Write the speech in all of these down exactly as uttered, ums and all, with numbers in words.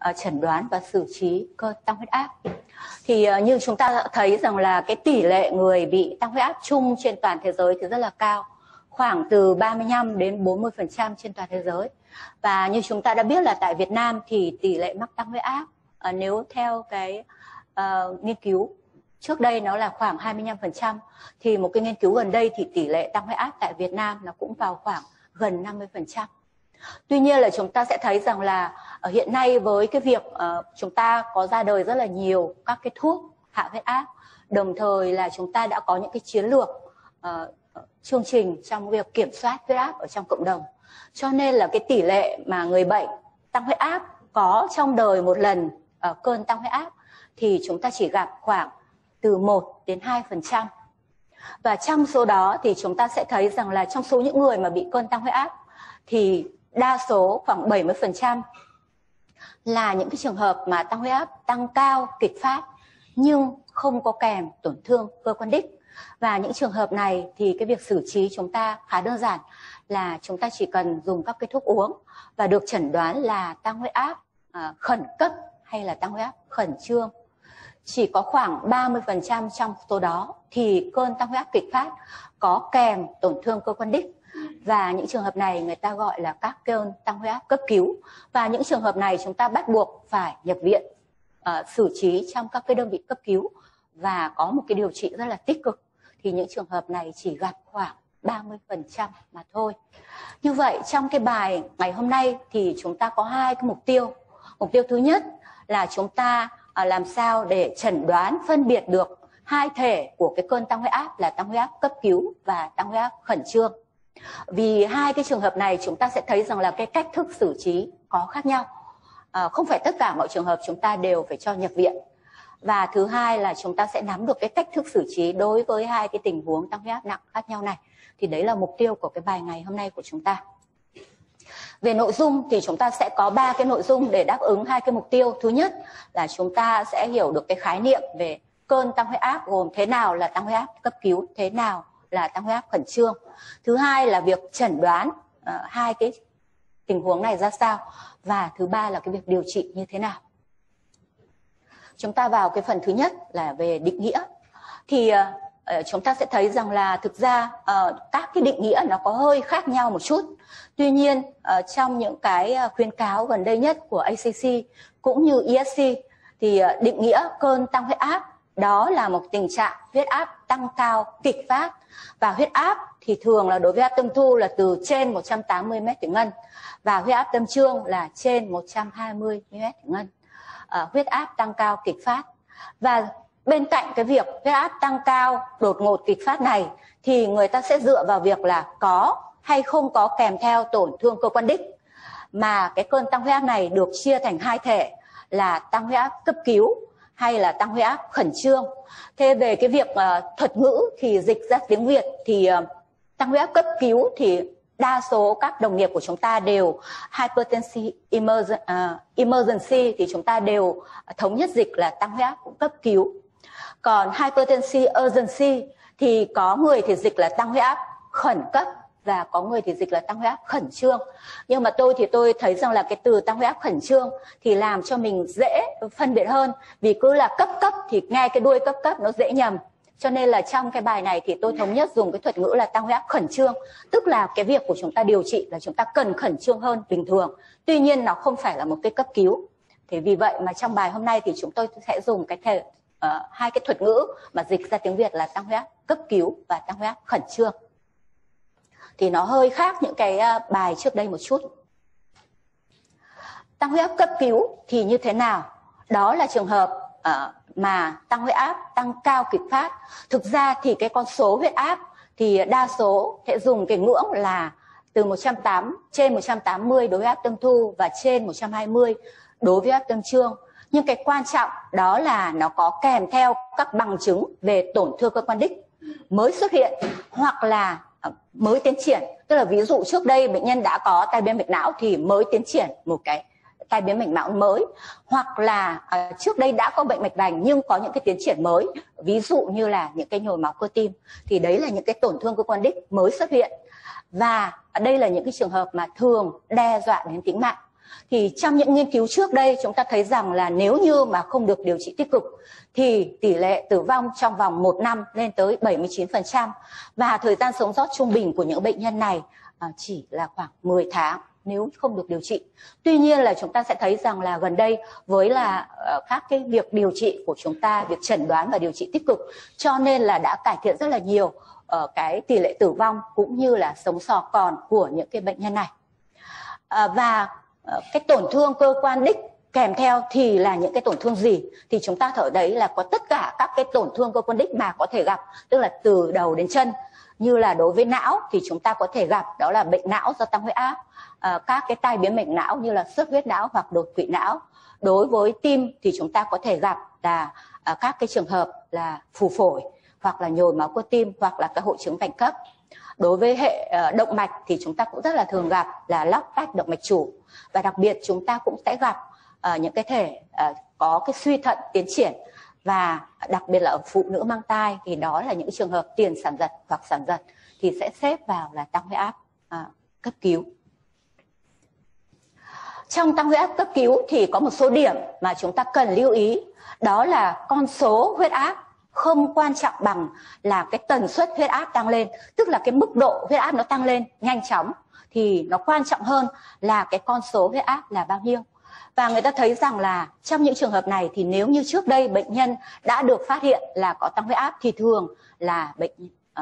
uh, chẩn đoán và xử trí cơn tăng huyết áp. Thì uh, như chúng ta thấy rằng là cái tỷ lệ người bị tăng huyết áp chung trên toàn thế giới thì rất là cao, khoảng từ ba mươi lăm đến bốn mươi phần trăm trên toàn thế giới. Và như chúng ta đã biết là tại Việt Nam thì tỷ lệ mắc tăng huyết áp uh, nếu theo cái uh, nghiên cứu trước đây nó là khoảng hai mươi lăm phần trăm, thì một cái nghiên cứu gần đây thì tỷ lệ tăng huyết áp tại Việt Nam nó cũng vào khoảng gần năm mươi phần trăm. Tuy nhiên là chúng ta sẽ thấy rằng là ở hiện nay với cái việc uh, chúng ta có ra đời rất là nhiều các cái thuốc hạ huyết áp, đồng thời là chúng ta đã có những cái chiến lược uh, chương trình trong việc kiểm soát huyết áp ở trong cộng đồng. Cho nên là cái tỷ lệ mà người bệnh tăng huyết áp có trong đời một lần uh, cơn tăng huyết áp thì chúng ta chỉ gặp khoảng từ một đến hai phần trăm. Và trong số đó thì chúng ta sẽ thấy rằng là trong số những người mà bị cơn tăng huyết áp thì đa số khoảng bảy mươi phần trăm là những cái trường hợp mà tăng huyết áp tăng cao kịch phát nhưng không có kèm tổn thương cơ quan đích. Và những trường hợp này thì cái việc xử trí chúng ta khá đơn giản, là chúng ta chỉ cần dùng các cái thuốc uống và được chẩn đoán là tăng huyết áp à, khẩn cấp hay là tăng huyết áp khẩn trương. Chỉ có khoảng ba mươi phần trăm trong số đó thì cơn tăng huyết áp kịch phát có kèm tổn thương cơ quan đích. Và những trường hợp này người ta gọi là các cơn tăng huyết áp cấp cứu. Và những trường hợp này chúng ta bắt buộc phải nhập viện, uh, xử trí trong các cái đơn vị cấp cứu và có một cái điều trị rất là tích cực. Thì những trường hợp này chỉ gặp khoảng ba mươi phần trăm mà thôi. Như vậy trong cái bài ngày hôm nay thì chúng ta có hai cái mục tiêu. Mục tiêu thứ nhất là chúng ta uh, làm sao để chẩn đoán phân biệt được hai thể của cái cơn tăng huyết áp là tăng huyết áp cấp cứu và tăng huyết áp khẩn trương. Vì hai cái trường hợp này chúng ta sẽ thấy rằng là cái cách thức xử trí có khác nhau. À, không phải tất cả mọi trường hợp chúng ta đều phải cho nhập viện. Và thứ hai là chúng ta sẽ nắm được cái cách thức xử trí đối với hai cái tình huống tăng huyết áp nặng khác nhau này. Thì đấy là mục tiêu của cái bài ngày hôm nay của chúng ta. Về nội dung thì chúng ta sẽ có ba cái nội dung để đáp ứng hai cái mục tiêu. Thứ nhất là chúng ta sẽ hiểu được cái khái niệm về cơn tăng huyết áp, gồm thế nào là tăng huyết áp cấp cứu, thế nào là tăng huyết áp khẩn trương. Thứ hai là việc chẩn đoán uh, hai cái tình huống này ra sao. Và thứ ba là cái việc điều trị như thế nào. Chúng ta vào cái phần thứ nhất là về định nghĩa. Thì uh, chúng ta sẽ thấy rằng là thực ra uh, các cái định nghĩa nó có hơi khác nhau một chút. Tuy nhiên uh, trong những cái khuyến cáo gần đây nhất của A C C cũng như E S C thì uh, định nghĩa cơn tăng huyết áp đó là một tình trạng huyết áp tăng cao kịch phát. Và huyết áp thì thường là đối với huyết áp tâm thu là từ trên một trăm tám mươi mét thủy ngân và huyết áp tâm trương là trên một trăm hai mươi mét thủy ngân. À, huyết áp tăng cao kịch phát. Và bên cạnh cái việc huyết áp tăng cao đột ngột kịch phát này thì người ta sẽ dựa vào việc là có hay không có kèm theo tổn thương cơ quan đích. Mà cái cơn tăng huyết áp này được chia thành hai thể là tăng huyết áp cấp cứu hay là tăng huyết áp khẩn trương. Thế về cái việc uh, thuật ngữ thì dịch ra tiếng Việt thì uh, tăng huyết áp cấp cứu thì đa số các đồng nghiệp của chúng ta đều hypertension emergency, uh, emergency thì chúng ta đều thống nhất dịch là tăng huyết áp cấp cứu. Còn hypertension urgency thì có người thì dịch là tăng huyết áp khẩn cấp và có người thì dịch là tăng huyết áp khẩn trương. Nhưng mà tôi thì tôi thấy rằng là cái từ tăng huyết áp khẩn trương thì làm cho mình dễ phân biệt hơn. Vì cứ là cấp cấp thì nghe cái đuôi cấp cấp nó dễ nhầm. Cho nên là trong cái bài này thì tôi thống nhất dùng cái thuật ngữ là tăng huyết áp khẩn trương. Tức là cái việc của chúng ta điều trị là chúng ta cần khẩn trương hơn bình thường. Tuy nhiên nó không phải là một cái cấp cứu. Thế vì vậy mà trong bài hôm nay thì chúng tôi sẽ dùng cái thể, uh, hai cái thuật ngữ mà dịch ra tiếng Việt là tăng huyết áp cấp cứu và tăng huyết áp khẩn trương. Thì nó hơi khác những cái bài trước đây một chút. Tăng huyết áp cấp cứu thì như thế nào? Đó là trường hợp uh, mà tăng huyết áp tăng cao kịch phát. Thực ra thì cái con số huyết áp thì đa số sẽ dùng cái ngưỡng là từ một trăm tám mươi, trên một trăm tám mươi đối với huyết áp tâm thu và trên một trăm hai mươi đối với huyết áp tâm trương. Nhưng cái quan trọng đó là nó có kèm theo các bằng chứng về tổn thương cơ quan đích mới xuất hiện hoặc là mới tiến triển. Tức là ví dụ trước đây bệnh nhân đã có tai biến mạch não thì mới tiến triển một cái tai biến mạch não mới, hoặc là uh, trước đây đã có bệnh mạch vành nhưng có những cái tiến triển mới, ví dụ như là những cái nhồi máu cơ tim, thì đấy là những cái tổn thương cơ quan đích mới xuất hiện. Và đây là những cái trường hợp mà thường đe dọa đến tính mạng. Thì trong những nghiên cứu trước đây chúng ta thấy rằng là nếu như mà không được điều trị tích cực thì tỷ lệ tử vong trong vòng một năm lên tới bảy mươi chín phần trăm, và thời gian sống sót trung bình của những bệnh nhân này chỉ là khoảng mười tháng nếu không được điều trị. Tuy nhiên là chúng ta sẽ thấy rằng là gần đây với là các cái việc điều trị của chúng ta, việc chẩn đoán và điều trị tích cực, cho nên là đã cải thiện rất là nhiều ở cái tỷ lệ tử vong cũng như là sống sót còn của những cái bệnh nhân này. À, và cái tổn thương cơ quan đích kèm theo thì là những cái tổn thương gì? Thì chúng ta thấy đấy là có tất cả các cái tổn thương cơ quan đích mà có thể gặp, tức là từ đầu đến chân. Như là đối với não thì chúng ta có thể gặp đó là bệnh não do tăng huyết áp, à, các cái tai biến mạch não như là xuất huyết não hoặc đột quỵ não. Đối với tim thì chúng ta có thể gặp là à, các cái trường hợp là phù phổi hoặc là nhồi máu cơ tim hoặc là các hội chứng vành cấp. Đối với hệ uh, động mạch thì chúng ta cũng rất là thường gặp là lóc tách động mạch chủ, và đặc biệt chúng ta cũng sẽ gặp uh, những cái thể uh, có cái suy thận tiến triển, và đặc biệt là ở phụ nữ mang thai thì đó là những trường hợp tiền sản giật hoặc sản giật thì sẽ xếp vào là tăng huyết áp uh, cấp cứu. Trong tăng huyết áp cấp cứu thì có một số điểm mà chúng ta cần lưu ý, đó là con số huyết áp không quan trọng bằng là cái tần suất huyết áp tăng lên, tức là cái mức độ huyết áp nó tăng lên nhanh chóng, thì nó quan trọng hơn là cái con số huyết áp là bao nhiêu. Và người ta thấy rằng là trong những trường hợp này thì nếu như trước đây bệnh nhân đã được phát hiện là có tăng huyết áp thì thường là bệnh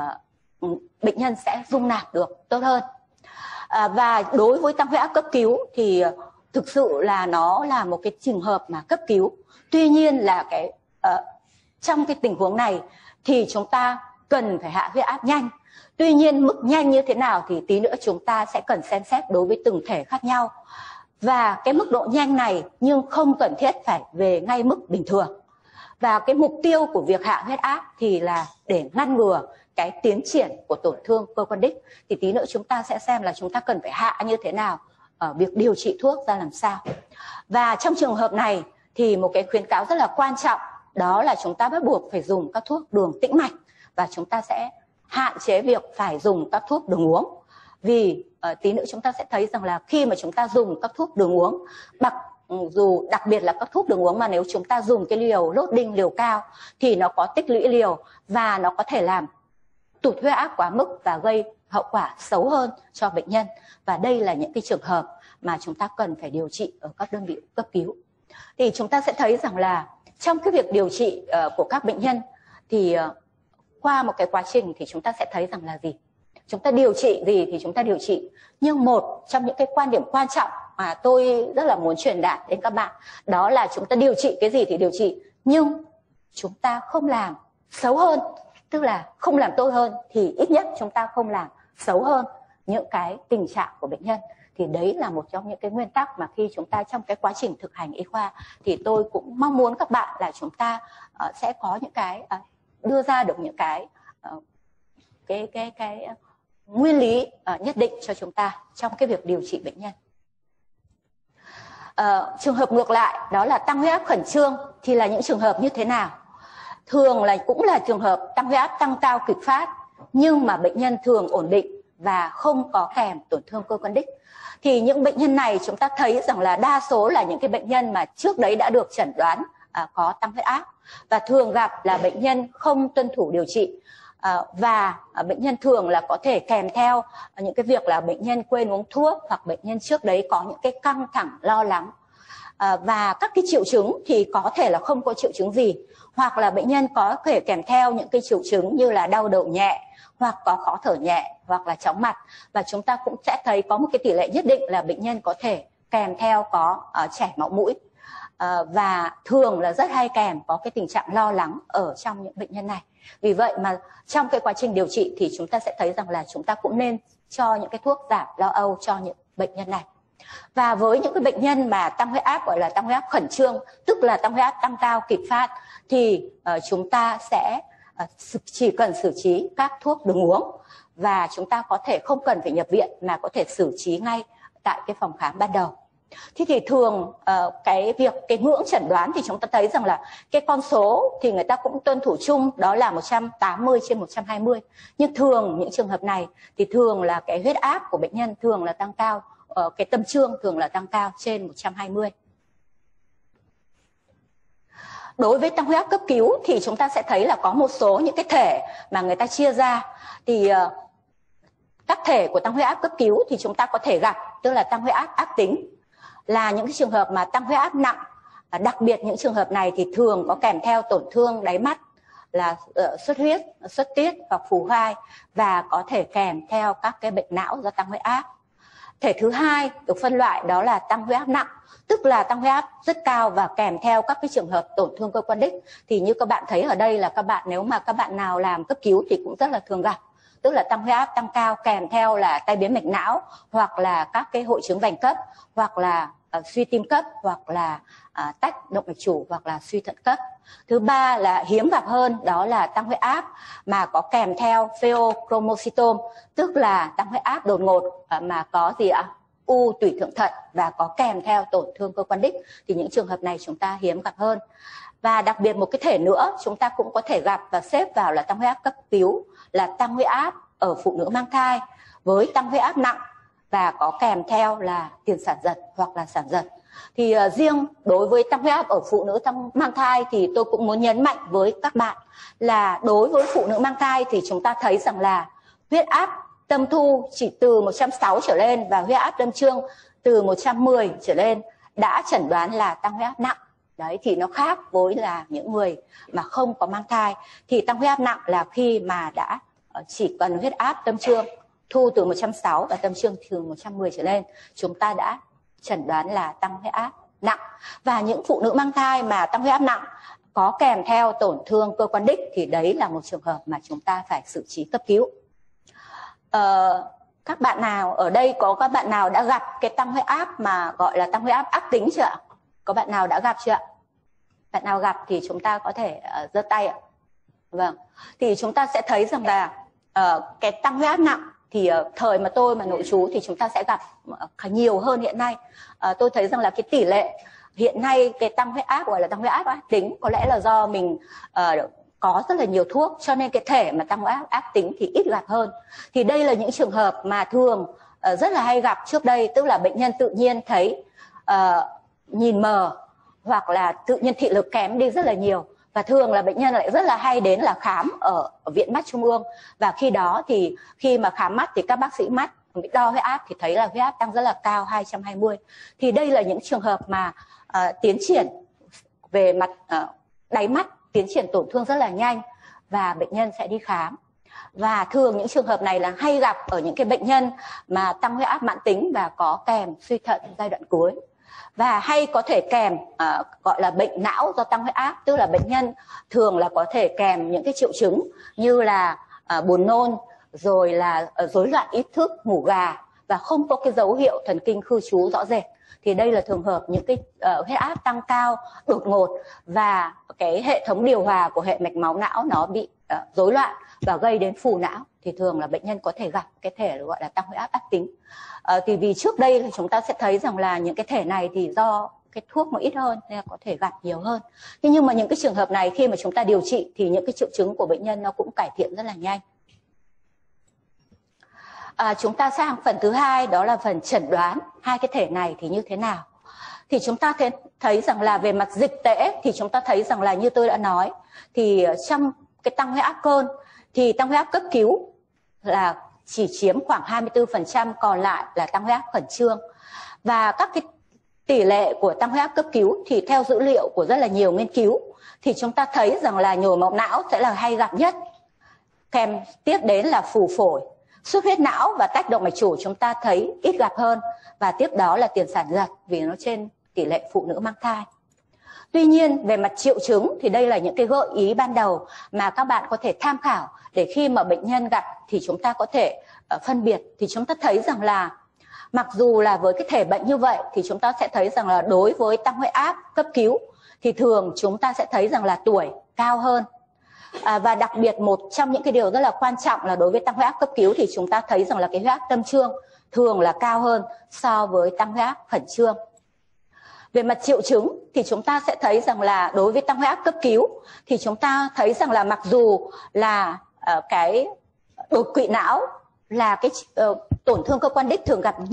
uh, bệnh nhân sẽ dung nạp được tốt hơn. Uh, và đối với tăng huyết áp cấp cứu thì uh, thực sự là nó là một cái trường hợp mà cấp cứu. Tuy nhiên là cái uh, trong cái tình huống này thì chúng ta cần phải hạ huyết áp nhanh. Tuy nhiên mức nhanh như thế nào thì tí nữa chúng ta sẽ cần xem xét đối với từng thể khác nhau. Và cái mức độ nhanh này nhưng không cần thiết phải về ngay mức bình thường. Và cái mục tiêu của việc hạ huyết áp thì là để ngăn ngừa cái tiến triển của tổn thương cơ quan đích. Thì tí nữa chúng ta sẽ xem là chúng ta cần phải hạ như thế nào, ở việc điều trị thuốc ra làm sao. Và trong trường hợp này thì một cái khuyến cáo rất là quan trọng, đó là chúng ta bắt buộc phải dùng các thuốc đường tĩnh mạch, và chúng ta sẽ hạn chế việc phải dùng các thuốc đường uống. Vì uh, tí nữa chúng ta sẽ thấy rằng là khi mà chúng ta dùng các thuốc đường uống, đặc, dù đặc biệt là các thuốc đường uống mà nếu chúng ta dùng cái liều loading, liều cao thì nó có tích lũy liều và nó có thể làm tụt huyết áp quá mức và gây hậu quả xấu hơn cho bệnh nhân. Và đây là những cái trường hợp mà chúng ta cần phải điều trị ở các đơn vị cấp cứu. Thì chúng ta sẽ thấy rằng là trong cái việc điều trị uh, của các bệnh nhân thì uh, qua một cái quá trình thì chúng ta sẽ thấy rằng là gì? Chúng ta điều trị gì thì chúng ta điều trị. Nhưng một trong những cái quan điểm quan trọng mà tôi rất là muốn truyền đạt đến các bạn, đó là chúng ta điều trị cái gì thì điều trị, nhưng chúng ta không làm xấu hơn, tức là không làm tốt hơn, thì ít nhất chúng ta không làm xấu hơn những cái tình trạng của bệnh nhân. Thì đấy là một trong những cái nguyên tắc mà khi chúng ta trong cái quá trình thực hành y khoa thì tôi cũng mong muốn các bạn là chúng ta uh, sẽ có những cái uh, đưa ra được những cái uh, cái cái cái uh, nguyên lý uh, nhất định cho chúng ta trong cái việc điều trị bệnh nhân. Uh, trường hợp ngược lại đó là tăng huyết áp khẩn trương thì là những trường hợp như thế nào? Thường là cũng là trường hợp tăng huyết áp tăng cao kịch phát, nhưng mà bệnh nhân thường ổn định và không có kèm tổn thương cơ quan đích. Thì những bệnh nhân này chúng ta thấy rằng là đa số là những cái bệnh nhân mà trước đấy đã được chẩn đoán à, có tăng huyết áp, và thường gặp là bệnh nhân không tuân thủ điều trị, à, và à, bệnh nhân thường là có thể kèm theo những cái việc là bệnh nhân quên uống thuốc, hoặc bệnh nhân trước đấy có những cái căng thẳng lo lắng. À, và các cái triệu chứng thì có thể là không có triệu chứng gì, hoặc là bệnh nhân có thể kèm theo những cái triệu chứng như là đau đầu nhẹ, hoặc có khó thở nhẹ, hoặc là chóng mặt. Và chúng ta cũng sẽ thấy có một cái tỷ lệ nhất định là bệnh nhân có thể kèm theo có uh, chảy máu mũi, uh, và thường là rất hay kèm có cái tình trạng lo lắng ở trong những bệnh nhân này. Vì vậy mà trong cái quá trình điều trị thì chúng ta sẽ thấy rằng là chúng ta cũng nên cho những cái thuốc giảm lo âu cho những bệnh nhân này. Và với những cái bệnh nhân mà tăng huyết áp gọi là tăng huyết áp khẩn trương, tức là tăng huyết áp tăng cao kịch phát, thì uh, chúng ta sẽ uh, chỉ cần xử trí các thuốc đường uống, và chúng ta có thể không cần phải nhập viện mà có thể xử trí ngay tại cái phòng khám ban đầu. Thế thì thường uh, cái việc cái ngưỡng chẩn đoán thì chúng ta thấy rằng là cái con số thì người ta cũng tuân thủ chung, đó là một trăm tám mươi trên một trăm hai mươi. Nhưng thường những trường hợp này thì thường là cái huyết áp của bệnh nhân thường là tăng cao uh, cái tâm trương thường là tăng cao trên một trăm hai mươi. Đối với tăng huyết áp cấp cứu thì chúng ta sẽ thấy là có một số những cái thể mà người ta chia ra. Thì uh, các thể của tăng huyết áp cấp cứu thì chúng ta có thể gặp, tức là tăng huyết áp ác tính, là những cái trường hợp mà tăng huyết áp nặng. Đặc biệt những trường hợp này thì thường có kèm theo tổn thương đáy mắt, là uh, xuất huyết, xuất tiết hoặc phù vai, và có thể kèm theo các cái bệnh não do tăng huyết áp. Thể thứ hai được phân loại đó là tăng huyết áp nặng, tức là tăng huyết áp rất cao và kèm theo các cái trường hợp tổn thương cơ quan đích. Thì như các bạn thấy ở đây là các bạn, nếu mà các bạn nào làm cấp cứu thì cũng rất là thường gặp, tức là tăng huyết áp tăng cao kèm theo là tai biến mạch não, hoặc là các cái hội chứng vành cấp, hoặc là uh, suy tim cấp, hoặc là uh, tách động mạch chủ, hoặc là suy thận cấp. Thứ ba là hiếm gặp hơn, đó là tăng huyết áp mà có kèm theo pheochromocytoma, tức là tăng huyết áp đột ngột uh, mà có gì ạ? U tủy thượng thận và có kèm theo tổn thương cơ quan đích. Thì những trường hợp này chúng ta hiếm gặp hơn. Và đặc biệt một cái thể nữa chúng ta cũng có thể gặp và xếp vào là tăng huyết áp cấp cứu, là tăng huyết áp ở phụ nữ mang thai với tăng huyết áp nặng và có kèm theo là tiền sản giật hoặc là sản giật. Thì uh, riêng đối với tăng huyết áp ở phụ nữ tăng mang thai thì tôi cũng muốn nhấn mạnh với các bạn là đối với phụ nữ mang thai thì chúng ta thấy rằng là huyết áp tâm thu chỉ từ một trăm sáu trở lên và huyết áp tâm trương từ một trăm mười trở lên đã chẩn đoán là tăng huyết áp nặng. Đấy, thì nó khác với là những người mà không có mang thai. Thì tăng huyết áp nặng là khi mà đã chỉ cần huyết áp tâm trương thu từ một trăm sáu và tâm trương từ một trăm mười trở lên, chúng ta đã chẩn đoán là tăng huyết áp nặng. Và những phụ nữ mang thai mà tăng huyết áp nặng có kèm theo tổn thương cơ quan đích thì đấy là một trường hợp mà chúng ta phải xử trí cấp cứu. Ờ, các bạn nào ở đây, có các bạn nào đã gặp cái tăng huyết áp mà gọi là tăng huyết áp ác tính chưa ạ? Có bạn nào đã gặp chưa ạ? Bạn nào gặp thì chúng ta có thể uh, giơ tay ạ. Vâng, thì chúng ta sẽ thấy rằng là uh, cái tăng huyết áp nặng thì uh, thời mà tôi mà nội trú thì chúng ta sẽ gặp uh, nhiều hơn hiện nay. Uh, tôi thấy rằng là cái tỷ lệ hiện nay cái tăng huyết áp gọi là tăng huyết áp ác tính, có lẽ là do mình uh, có rất là nhiều thuốc cho nên cái thể mà tăng huyết áp ác tính thì ít gặp hơn. Thì đây là những trường hợp mà thường uh, rất là hay gặp trước đây, tức là bệnh nhân tự nhiên thấy uh, nhìn mờ hoặc là tự nhiên thị lực kém đi rất là nhiều, và thường là bệnh nhân lại rất là hay đến là khám ở, ở viện mắt trung ương. Và khi đó thì khi mà khám mắt thì các bác sĩ mắt đo huyết áp thì thấy là huyết áp tăng rất là cao, hai trăm hai mươi. Thì đây là những trường hợp mà uh, tiến triển về mặt uh, đáy mắt, tiến triển tổn thương rất là nhanh và bệnh nhân sẽ đi khám. Và thường những trường hợp này là hay gặp ở những cái bệnh nhân mà tăng huyết áp mãn tính và có kèm suy thận giai đoạn cuối. Và hay có thể kèm uh, gọi là bệnh não do tăng huyết áp, tức là bệnh nhân thường là có thể kèm những cái triệu chứng như là uh, buồn nôn, rồi là uh, rối loạn ý thức, ngủ gà và không có cái dấu hiệu thần kinh khư trú rõ rệt. Thì đây là trường hợp những cái uh, huyết áp tăng cao đột ngột và cái hệ thống điều hòa của hệ mạch máu não nó bị uh, rối loạn và gây đến phù não, thì thường là bệnh nhân có thể gặp cái thể gọi là tăng huyết áp ác tính. À, thì vì trước đây thì chúng ta sẽ thấy rằng là những cái thể này thì do cái thuốc nó ít hơn nên là có thể gặp nhiều hơn. Thế nhưng mà những cái trường hợp này khi mà chúng ta điều trị thì những cái triệu chứng của bệnh nhân nó cũng cải thiện rất là nhanh. À, chúng ta sang phần thứ hai, đó là phần chẩn đoán hai cái thể này thì như thế nào. Thì chúng ta thấy rằng là về mặt dịch tễ thì chúng ta thấy rằng là như tôi đã nói, thì trong cái tăng huyết áp cơn thì tăng huyết áp cấp cứu là chỉ chiếm khoảng hai mươi tư phần trăm, còn lại là tăng huyết áp khẩn trương. Và các cái tỷ lệ của tăng huyết áp cấp cứu thì theo dữ liệu của rất là nhiều nghiên cứu thì chúng ta thấy rằng là nhồi máu não sẽ là hay gặp nhất, kèm tiếp đến là phù phổi, xuất huyết não và tách động mạch chủ chúng ta thấy ít gặp hơn, và tiếp đó là tiền sản giật vì nó trên tỷ lệ phụ nữ mang thai. Tuy nhiên về mặt triệu chứng thì đây là những cái gợi ý ban đầu mà các bạn có thể tham khảo để khi mà bệnh nhân gặp thì chúng ta có thể uh, phân biệt. Thì chúng ta thấy rằng là mặc dù là với cái thể bệnh như vậy thì chúng ta sẽ thấy rằng là đối với tăng huyết áp cấp cứu thì thường chúng ta sẽ thấy rằng là tuổi cao hơn. À, và đặc biệt một trong những cái điều rất là quan trọng là đối với tăng huyết áp cấp cứu thì chúng ta thấy rằng là cái huyết áp tâm trương thường là cao hơn so với tăng huyết áp khẩn trương. Về mặt triệu chứng thì chúng ta sẽ thấy rằng là đối với tăng huyết áp cấp cứu thì chúng ta thấy rằng là mặc dù là uh, cái đột quỵ não là cái uh, tổn thương cơ quan đích thường gặp nhất,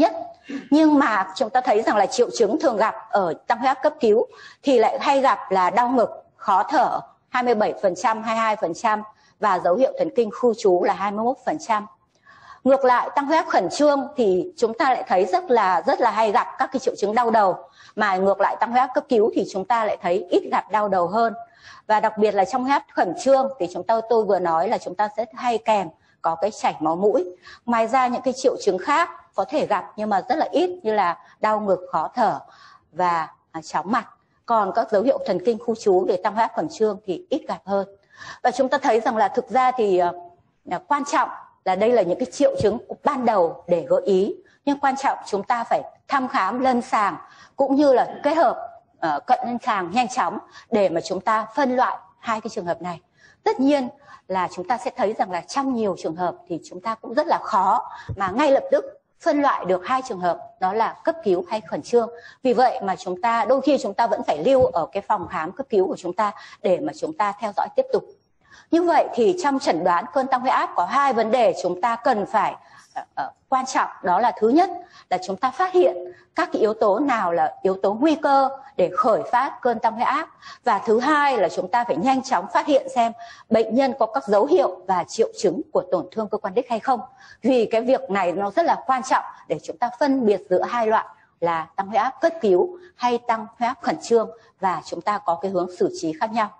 Nhưng mà chúng ta thấy rằng là triệu chứng thường gặp ở tăng huyết áp cấp cứu thì lại hay gặp là đau ngực, khó thở hai mươi bảy phần trăm, hai mươi hai phần trăm và dấu hiệu thần kinh khu trú là hai mươi mốt phần trăm. Ngược lại, tăng huyết áp khẩn trương thì chúng ta lại thấy rất là rất là hay gặp các cái triệu chứng đau đầu, mà ngược lại tăng huyết áp cấp cứu thì chúng ta lại thấy ít gặp đau đầu hơn. Và đặc biệt là trong huyết áp khẩn trương thì chúng ta tôi vừa nói là chúng ta sẽ hay kèm có cái chảy máu mũi. Ngoài ra những cái triệu chứng khác có thể gặp nhưng mà rất là ít, như là đau ngực, khó thở và chóng mặt. Còn các dấu hiệu thần kinh khu trú để tăng huyết áp khẩn trương thì ít gặp hơn. Và chúng ta thấy rằng là thực ra thì uh, quan trọng là đây là những cái triệu chứng ban đầu để gợi ý, nhưng quan trọng chúng ta phải thăm khám lâm sàng cũng như là kết hợp uh, cận lâm sàng nhanh chóng để mà chúng ta phân loại hai cái trường hợp này. Tất nhiên là chúng ta sẽ thấy rằng là trong nhiều trường hợp thì chúng ta cũng rất là khó mà ngay lập tức phân loại được hai trường hợp đó là cấp cứu hay khẩn trương. Vì vậy mà chúng ta đôi khi chúng ta vẫn phải lưu ở cái phòng khám cấp cứu của chúng ta để mà chúng ta theo dõi tiếp tục. Như vậy thì trong chẩn đoán cơn tăng huyết áp có hai vấn đề chúng ta cần phải uh, uh, quan trọng, đó là thứ nhất là chúng ta phát hiện các cái yếu tố nào là yếu tố nguy cơ để khởi phát cơn tăng huyết áp, và thứ hai là chúng ta phải nhanh chóng phát hiện xem bệnh nhân có các dấu hiệu và triệu chứng của tổn thương cơ quan đích hay không. Vì cái việc này nó rất là quan trọng để chúng ta phân biệt giữa hai loại là tăng huyết áp cấp cứu hay tăng huyết áp khẩn trương, và chúng ta có cái hướng xử trí khác nhau.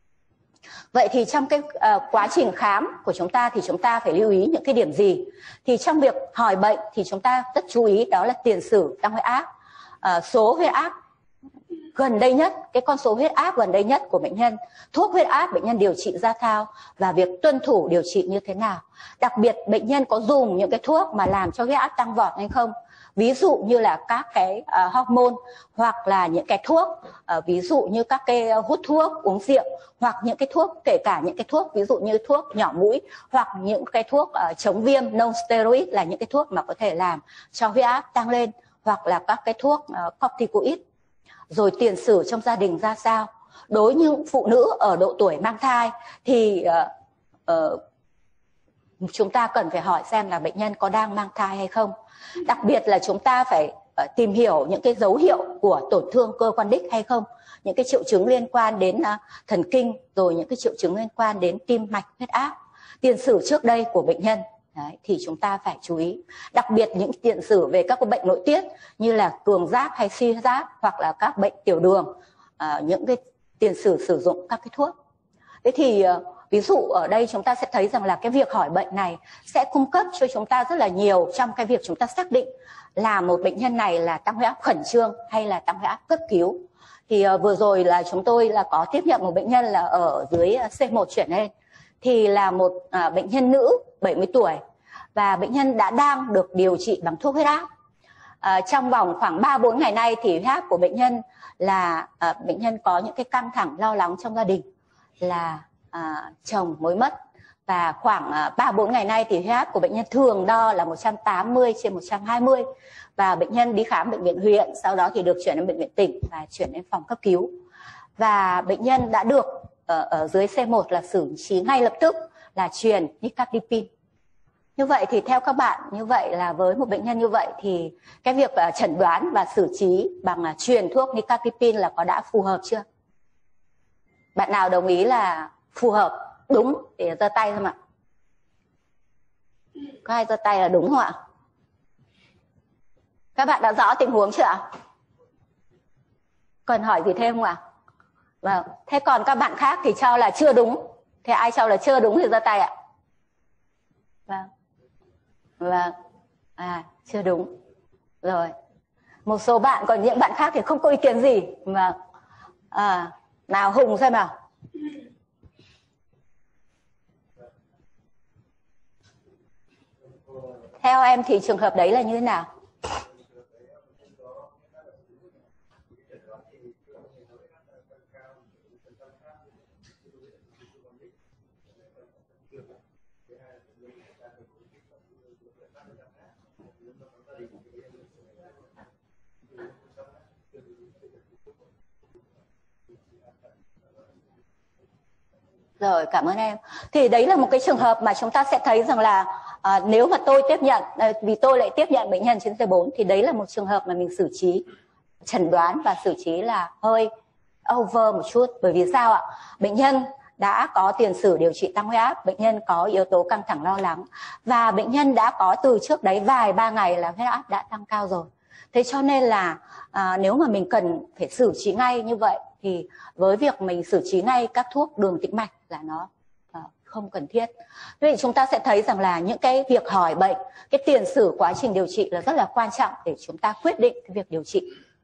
Vậy thì trong cái uh, quá trình khám của chúng ta thì chúng ta phải lưu ý những cái điểm gì? Thì trong việc hỏi bệnh thì chúng ta rất chú ý đó là tiền sử tăng huyết áp, uh, số huyết áp gần đây nhất, cái con số huyết áp gần đây nhất của bệnh nhân, thuốc huyết áp bệnh nhân điều trị ra sao và việc tuân thủ điều trị như thế nào. Đặc biệt bệnh nhân có dùng những cái thuốc mà làm cho huyết áp tăng vọt hay không. Ví dụ như là các cái uh, hormone, hoặc là những cái thuốc uh, ví dụ như các cái uh, hút thuốc, uống rượu, hoặc những cái thuốc, kể cả những cái thuốc ví dụ như thuốc nhỏ mũi, hoặc những cái thuốc uh, chống viêm non steroid là những cái thuốc mà có thể làm cho huyết áp tăng lên, hoặc là các cái thuốc uh, corticoid. Rồi tiền sử trong gia đình ra sao. Đối với những phụ nữ ở độ tuổi mang thai thì uh, uh, chúng ta cần phải hỏi xem là bệnh nhân có đang mang thai hay không. Đặc biệt là chúng ta phải uh, tìm hiểu những cái dấu hiệu của tổn thương cơ quan đích hay không, những cái triệu chứng liên quan đến uh, thần kinh, rồi những cái triệu chứng liên quan đến tim mạch, huyết áp, tiền sử trước đây của bệnh nhân. Đấy, thì chúng ta phải chú ý. Đặc biệt những tiền sử về các cái bệnh nội tiết như là cường giáp hay suy giáp, hoặc là các bệnh tiểu đường, uh, những cái tiền sử sử dụng các cái thuốc. Thế thì uh, ví dụ ở đây chúng ta sẽ thấy rằng là cái việc hỏi bệnh này sẽ cung cấp cho chúng ta rất là nhiều trong cái việc chúng ta xác định là một bệnh nhân này là tăng huyết áp khẩn trương hay là tăng huyết áp cấp cứu. Thì uh, vừa rồi là chúng tôi là có tiếp nhận một bệnh nhân là ở dưới C một chuyển lên, thì là một uh, bệnh nhân nữ bảy mươi tuổi, và bệnh nhân đã đang được điều trị bằng thuốc huyết áp. À, trong vòng khoảng ba bốn ngày nay thì huyết áp của bệnh nhân là à, bệnh nhân có những cái căng thẳng lo lắng trong gia đình là à, chồng mới mất, và khoảng à, ba bốn ngày nay thì huyết áp của bệnh nhân thường đo là một trăm tám mươi trên một trăm hai mươi, và bệnh nhân đi khám bệnh viện huyện, sau đó thì được chuyển đến bệnh viện tỉnh và chuyển đến phòng cấp cứu. Và bệnh nhân đã được ở, ở dưới C một là xử trí ngay lập tức là truyền nicardipine. Như vậy thì theo các bạn, như vậy là với một bệnh nhân như vậy thì cái việc uh, chẩn đoán và xử trí bằng uh, truyền thuốc nicardipine là có đã phù hợp chưa? Bạn nào đồng ý là phù hợp, đúng để giơ tay không ạ? Có ai giơ tay là đúng không ạ? Các bạn đã rõ tình huống chưa ạ? Cần hỏi gì thêm không ạ? Vâng. Thế còn các bạn khác thì cho là chưa đúng. Thế ai cho là chưa đúng thì giơ tay ạ? Vâng. Vâng, à, chưa đúng. Rồi, một số bạn, còn những bạn khác thì không có ý kiến gì. Mà à, nào Hùng xem nào. Theo em thì trường hợp đấy là như thế nào? Rồi, cảm ơn em. Thì đấy là một cái trường hợp mà chúng ta sẽ thấy rằng là À, nếu mà tôi tiếp nhận, à, vì tôi lại tiếp nhận bệnh nhân trên C bốn thì đấy là một trường hợp mà mình xử trí, chẩn đoán và xử trí là hơi over một chút. Bởi vì sao ạ? Bệnh nhân đã có tiền sử điều trị tăng huyết áp, bệnh nhân có yếu tố căng thẳng lo lắng và bệnh nhân đã có từ trước đấy vài ba ngày là huyết áp đã tăng cao rồi. Thế cho nên là à, nếu mà mình cần phải xử trí ngay như vậy thì với việc mình xử trí ngay các thuốc đường tĩnh mạch là nó à, không cần thiết. Vậy chúng ta sẽ thấy rằng là những cái việc hỏi bệnh, cái tiền sử quá trình điều trị là rất là quan trọng để chúng ta quyết định cái việc điều trị.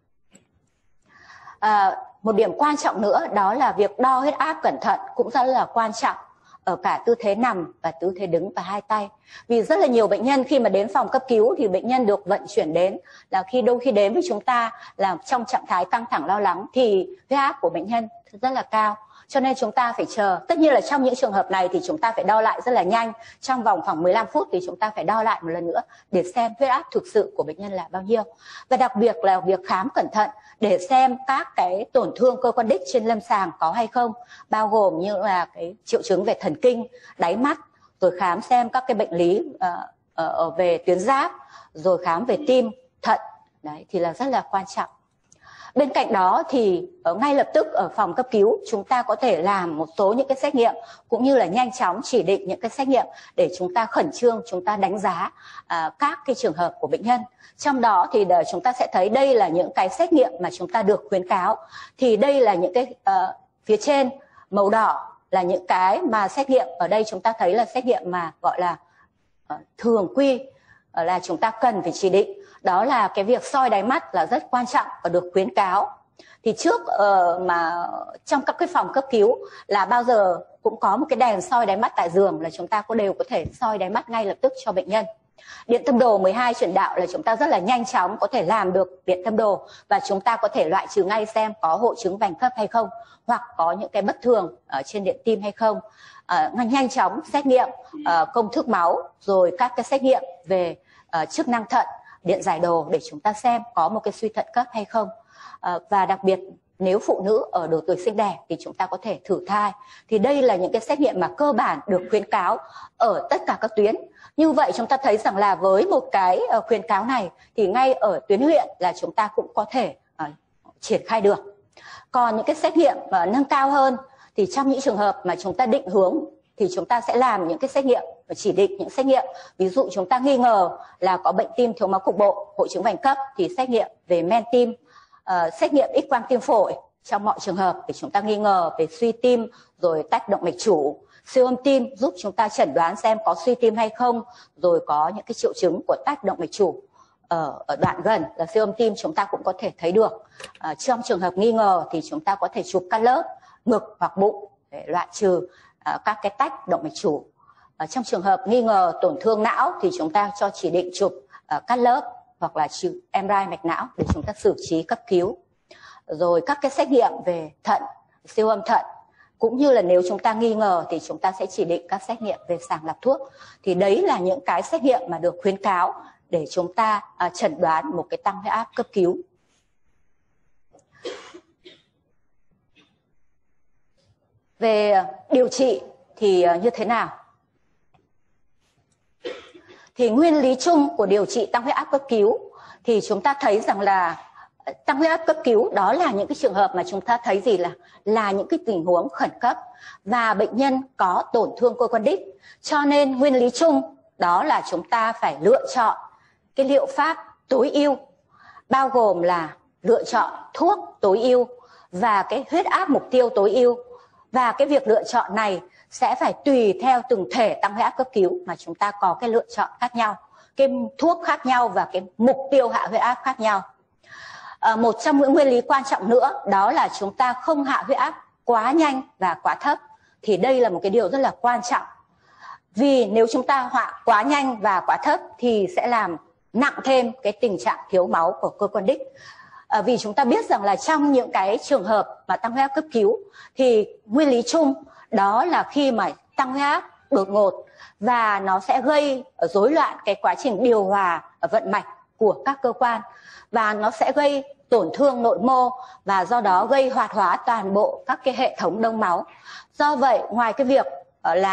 À, một điểm quan trọng nữa đó là việc đo huyết áp cẩn thận cũng rất là quan trọng ở cả tư thế nằm và tư thế đứng và hai tay. Vì rất là nhiều bệnh nhân khi mà đến phòng cấp cứu thì bệnh nhân được vận chuyển đến là khi đôi khi đến với chúng ta là trong trạng thái căng thẳng lo lắng thì huyết áp của bệnh nhân rất là cao. Cho nên chúng ta phải chờ. Tất nhiên là trong những trường hợp này thì chúng ta phải đo lại rất là nhanh. Trong vòng khoảng mười lăm phút thì chúng ta phải đo lại một lần nữa để xem huyết áp thực sự của bệnh nhân là bao nhiêu. Và đặc biệt là việc khám cẩn thận để xem các cái tổn thương cơ quan đích trên lâm sàng có hay không, bao gồm như là cái triệu chứng về thần kinh, đáy mắt, rồi khám xem các cái bệnh lý uh, uh, về tuyến giáp, rồi khám về tim, thận. Đấy thì là rất là quan trọng. Bên cạnh đó thì ở ngay lập tức ở phòng cấp cứu chúng ta có thể làm một số những cái xét nghiệm cũng như là nhanh chóng chỉ định những cái xét nghiệm để chúng ta khẩn trương chúng ta đánh giá à, các cái trường hợp của bệnh nhân. Trong đó thì chúng ta sẽ thấy đây là những cái xét nghiệm mà chúng ta được khuyến cáo. Thì đây là những cái uh, phía trên màu đỏ là những cái mà xét nghiệm, ở đây chúng ta thấy là xét nghiệm mà gọi là uh, thường quy, uh, là chúng ta cần phải chỉ định. Đó là cái việc soi đáy mắt là rất quan trọng và được khuyến cáo. Thì trước uh, mà trong các cái phòng cấp cứu là bao giờ cũng có một cái đèn soi đáy mắt tại giường là chúng ta có đều có thể soi đáy mắt ngay lập tức cho bệnh nhân. Điện tâm đồ mười hai chuyển đạo là chúng ta rất là nhanh chóng có thể làm được điện tâm đồ và chúng ta có thể loại trừ ngay xem có hội chứng vành khớp hay không hoặc có những cái bất thường ở trên điện tim hay không. Uh, nhanh chóng xét nghiệm uh, công thức máu rồi các cái xét nghiệm về uh, chức năng thận, điện giải đồ để chúng ta xem có một cái suy thận cấp hay không. À, và đặc biệt nếu phụ nữ ở độ tuổi sinh đẻ thì chúng ta có thể thử thai. Thì đây là những cái xét nghiệm mà cơ bản được khuyến cáo ở tất cả các tuyến. Như vậy chúng ta thấy rằng là với một cái uh, khuyến cáo này thì ngay ở tuyến huyện là chúng ta cũng có thể uh, triển khai được. Còn những cái xét nghiệm uh, nâng cao hơn thì trong những trường hợp mà chúng ta định hướng thì chúng ta sẽ làm những cái xét nghiệm và chỉ định những xét nghiệm. Ví dụ chúng ta nghi ngờ là có bệnh tim thiếu máu cục bộ, hội chứng vành cấp thì xét nghiệm về men tim, uh, xét nghiệm X quang tim phổi trong mọi trường hợp để chúng ta nghi ngờ về suy tim, rồi tách động mạch chủ. Siêu âm tim giúp chúng ta chẩn đoán xem có suy tim hay không, rồi có những cái triệu chứng của tách động mạch chủ ở, ở đoạn gần là siêu âm tim chúng ta cũng có thể thấy được. Uh, trong trường hợp nghi ngờ thì chúng ta có thể chụp cắt lớp ngực hoặc bụng để loại trừ uh, các cái tách động mạch chủ. Uh, trong trường hợp nghi ngờ tổn thương não thì chúng ta cho chỉ định chụp uh, cắt lớp hoặc là chụp em rờ i mạch não để chúng ta xử trí cấp cứu. Rồi các cái xét nghiệm về thận, siêu âm thận, cũng như là nếu chúng ta nghi ngờ thì chúng ta sẽ chỉ định các xét nghiệm về sàng lọc thuốc. Thì đấy là những cái xét nghiệm mà được khuyến cáo để chúng ta uh, chẩn đoán một cái tăng huyết áp cấp cứu. Về điều trị thì uh, như thế nào? Thì nguyên lý chung của điều trị tăng huyết áp cấp cứu thì chúng ta thấy rằng là tăng huyết áp cấp cứu đó là những cái trường hợp mà chúng ta thấy gì là là những cái tình huống khẩn cấp và bệnh nhân có tổn thương cơ quan đích. Cho nên nguyên lý chung đó là chúng ta phải lựa chọn cái liệu pháp tối ưu, bao gồm là lựa chọn thuốc tối ưu và cái huyết áp mục tiêu tối ưu. Và cái việc lựa chọn này sẽ phải tùy theo từng thể tăng huyết áp cấp cứu mà chúng ta có cái lựa chọn khác nhau, cái thuốc khác nhau và cái mục tiêu hạ huyết áp khác nhau. À, một trong những nguyên lý quan trọng nữa đó là chúng ta không hạ huyết áp quá nhanh và quá thấp. Thì đây là một cái điều rất là quan trọng. Vì nếu chúng ta hạ quá nhanh và quá thấp thì sẽ làm nặng thêm cái tình trạng thiếu máu của cơ quan đích. À, vì chúng ta biết rằng là trong những cái trường hợp mà tăng huyết áp cấp cứu thì nguyên lý chung đó là khi mà tăng huyết áp đột ngột và nó sẽ gây rối loạn cái quá trình điều hòa vận mạch của các cơ quan và nó sẽ gây tổn thương nội mô và do đó gây hoạt hóa toàn bộ các cái hệ thống đông máu. Do vậy ngoài cái việc là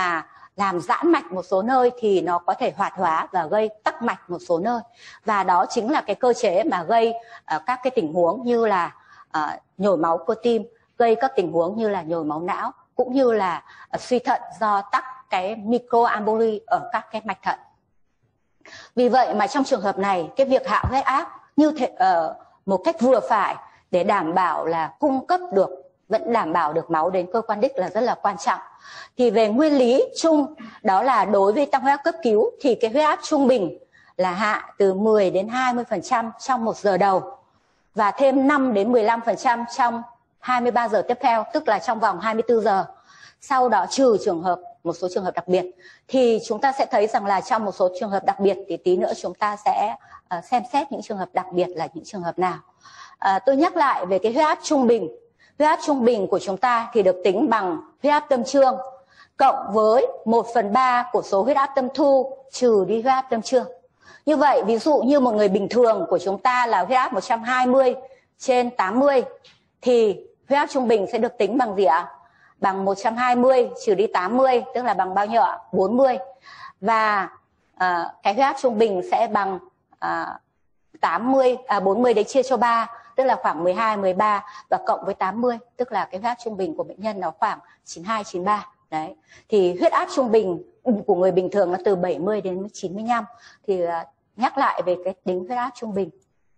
làm giãn mạch một số nơi thì nó có thể hoạt hóa và gây tắc mạch một số nơi. Và đó chính là cái cơ chế mà gây uh, các cái tình huống như là uh, nhồi máu cơ tim, gây các tình huống như là nhồi máu não, cũng như là uh, suy thận do tắc cái microemboli ở các cái mạch thận. Vì vậy mà trong trường hợp này, cái việc hạ huyết áp như thế, uh, một cách vừa phải để đảm bảo là cung cấp được, vẫn đảm bảo được máu đến cơ quan đích là rất là quan trọng. Thì về nguyên lý chung, đó là đối với tăng huyết áp cấp cứu thì cái huyết áp trung bình là hạ từ mười đến hai mươi phần trăm trong một giờ đầu và thêm năm đến mười lăm phần trăm trong hai mươi ba giờ tiếp theo, tức là trong vòng hai mươi tư giờ. Sau đó trừ trường hợp, một số trường hợp đặc biệt, thì chúng ta sẽ thấy rằng là trong một số trường hợp đặc biệt thì tí nữa chúng ta sẽ uh, xem xét những trường hợp đặc biệt là những trường hợp nào. Uh, tôi nhắc lại về cái huyết áp trung bình. Huyết áp trung bình của chúng ta thì được tính bằng huyết áp tâm trương cộng với một phần ba của số huyết áp tâm thu trừ đi huyết áp tâm trương. Như vậy, ví dụ như một người bình thường của chúng ta là huyết áp một trăm hai mươi trên tám mươi thì huyết áp trung bình sẽ được tính bằng gì ạ? Bằng một trăm hai mươi trừ đi tám mươi, tức là bằng bao nhiêu ạ? bốn mươi. Và à, cái huyết áp trung bình sẽ bằng à, tám mươi, à, bốn mươi đấy chia cho ba, tức là khoảng mười hai, mười ba, và cộng với tám mươi, tức là cái huyết áp trung bình của bệnh nhân nó khoảng chín mươi hai, chín mươi ba. Đấy. Thì huyết áp trung bình của người bình thường là từ bảy mươi đến chín mươi lăm. Thì uh, nhắc lại về cái tính huyết áp trung bình.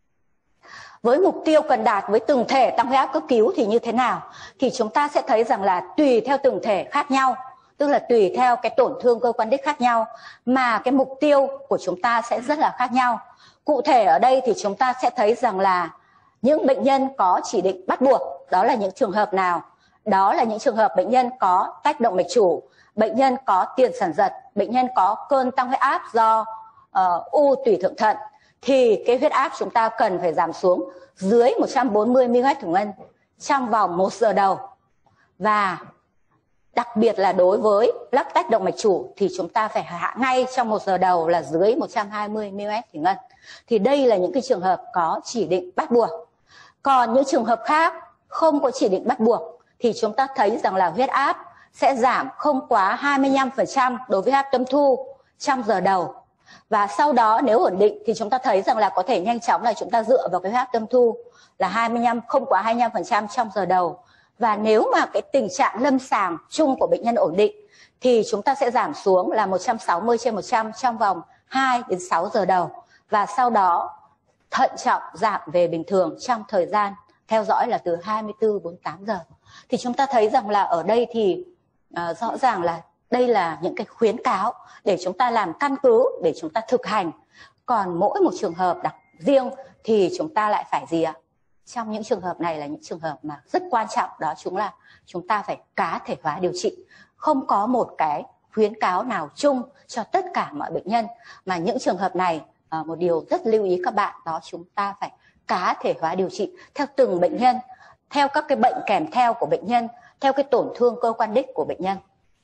Với mục tiêu cần đạt với từng thể tăng huyết áp cấp cứu thì như thế nào? Thì chúng ta sẽ thấy rằng là tùy theo từng thể khác nhau, tức là tùy theo cái tổn thương cơ quan đích khác nhau mà cái mục tiêu của chúng ta sẽ rất là khác nhau. Cụ thể ở đây thì chúng ta sẽ thấy rằng là những bệnh nhân có chỉ định bắt buộc, đó là những trường hợp nào? Đó là những trường hợp bệnh nhân có tách động mạch chủ, bệnh nhân có tiền sản giật, bệnh nhân có cơn tăng huyết áp do uh, u tủy thượng thận, thì cái huyết áp chúng ta cần phải giảm xuống dưới một trăm bốn mươi mi li mét thủy ngân trong vòng một giờ đầu. Và đặc biệt là đối với lắc tách động mạch chủ thì chúng ta phải hạ ngay trong một giờ đầu là dưới một trăm hai mươi mi li mét thủy ngân. Thì đây là những cái trường hợp có chỉ định bắt buộc. Còn những trường hợp khác không có chỉ định bắt buộc thì chúng ta thấy rằng là huyết áp sẽ giảm không quá hai mươi lăm phần trăm đối với huyết áp tâm thu trong giờ đầu. Và sau đó nếu ổn định thì chúng ta thấy rằng là có thể nhanh chóng là chúng ta dựa vào cái huyết áp tâm thu là hai mươi lăm, không quá hai mươi lăm phần trăm trong giờ đầu. Và nếu mà cái tình trạng lâm sàng chung của bệnh nhân ổn định thì chúng ta sẽ giảm xuống là một trăm sáu mươi trên một trăm trong vòng hai đến sáu giờ đầu. Và sau đó thận trọng giảm về bình thường trong thời gian theo dõi là từ hai mươi tư đến bốn mươi tám giờ. Thì chúng ta thấy rằng là ở đây thì uh, rõ ràng là đây là những cái khuyến cáo để chúng ta làm căn cứ để chúng ta thực hành. Còn mỗi một trường hợp đặc riêng thì chúng ta lại phải gì ạ? Trong những trường hợp này là những trường hợp mà rất quan trọng, đó chính là chúng ta phải cá thể hóa điều trị. Không có một cái khuyến cáo nào chung cho tất cả mọi bệnh nhân, mà những trường hợp này uh, một điều rất lưu ý các bạn, đó chúng ta phải cá thể hóa điều trị theo từng bệnh nhân, theo các cái bệnh kèm theo của bệnh nhân, theo cái tổn thương cơ quan đích của bệnh nhân.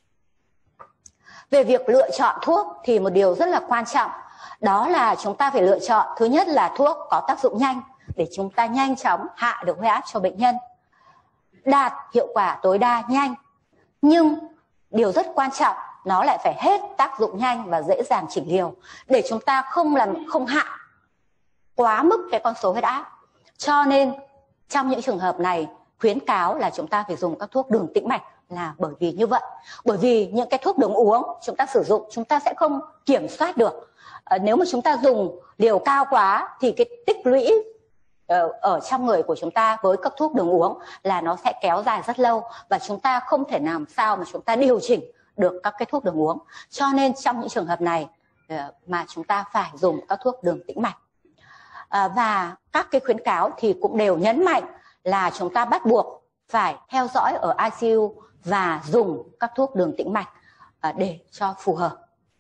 Về việc lựa chọn thuốc thì một điều rất là quan trọng, đó là chúng ta phải lựa chọn, thứ nhất là thuốc có tác dụng nhanh để chúng ta nhanh chóng hạ được huyết áp cho bệnh nhân, đạt hiệu quả tối đa nhanh. Nhưng điều rất quan trọng, nó lại phải hết tác dụng nhanh và dễ dàng chỉnh liều để chúng ta không làm không hạ quá mức cái con số huyết áp. Cho nên trong những trường hợp này khuyến cáo là chúng ta phải dùng các thuốc đường tĩnh mạch, là bởi vì như vậy. Bởi vì những cái thuốc đường uống chúng ta sử dụng chúng ta sẽ không kiểm soát được. À, nếu mà chúng ta dùng liều cao quá thì cái tích lũy ở, ở trong người của chúng ta với các thuốc đường uống là nó sẽ kéo dài rất lâu, và chúng ta không thể làm sao mà chúng ta điều chỉnh được các cái thuốc đường uống. Cho nên trong những trường hợp này mà chúng ta phải dùng các thuốc đường tĩnh mạch. À, và các cái khuyến cáo thì cũng đều nhấn mạnh là chúng ta bắt buộc phải theo dõi ở i xê u và dùng các thuốc đường tĩnh mạch à, để cho phù hợp.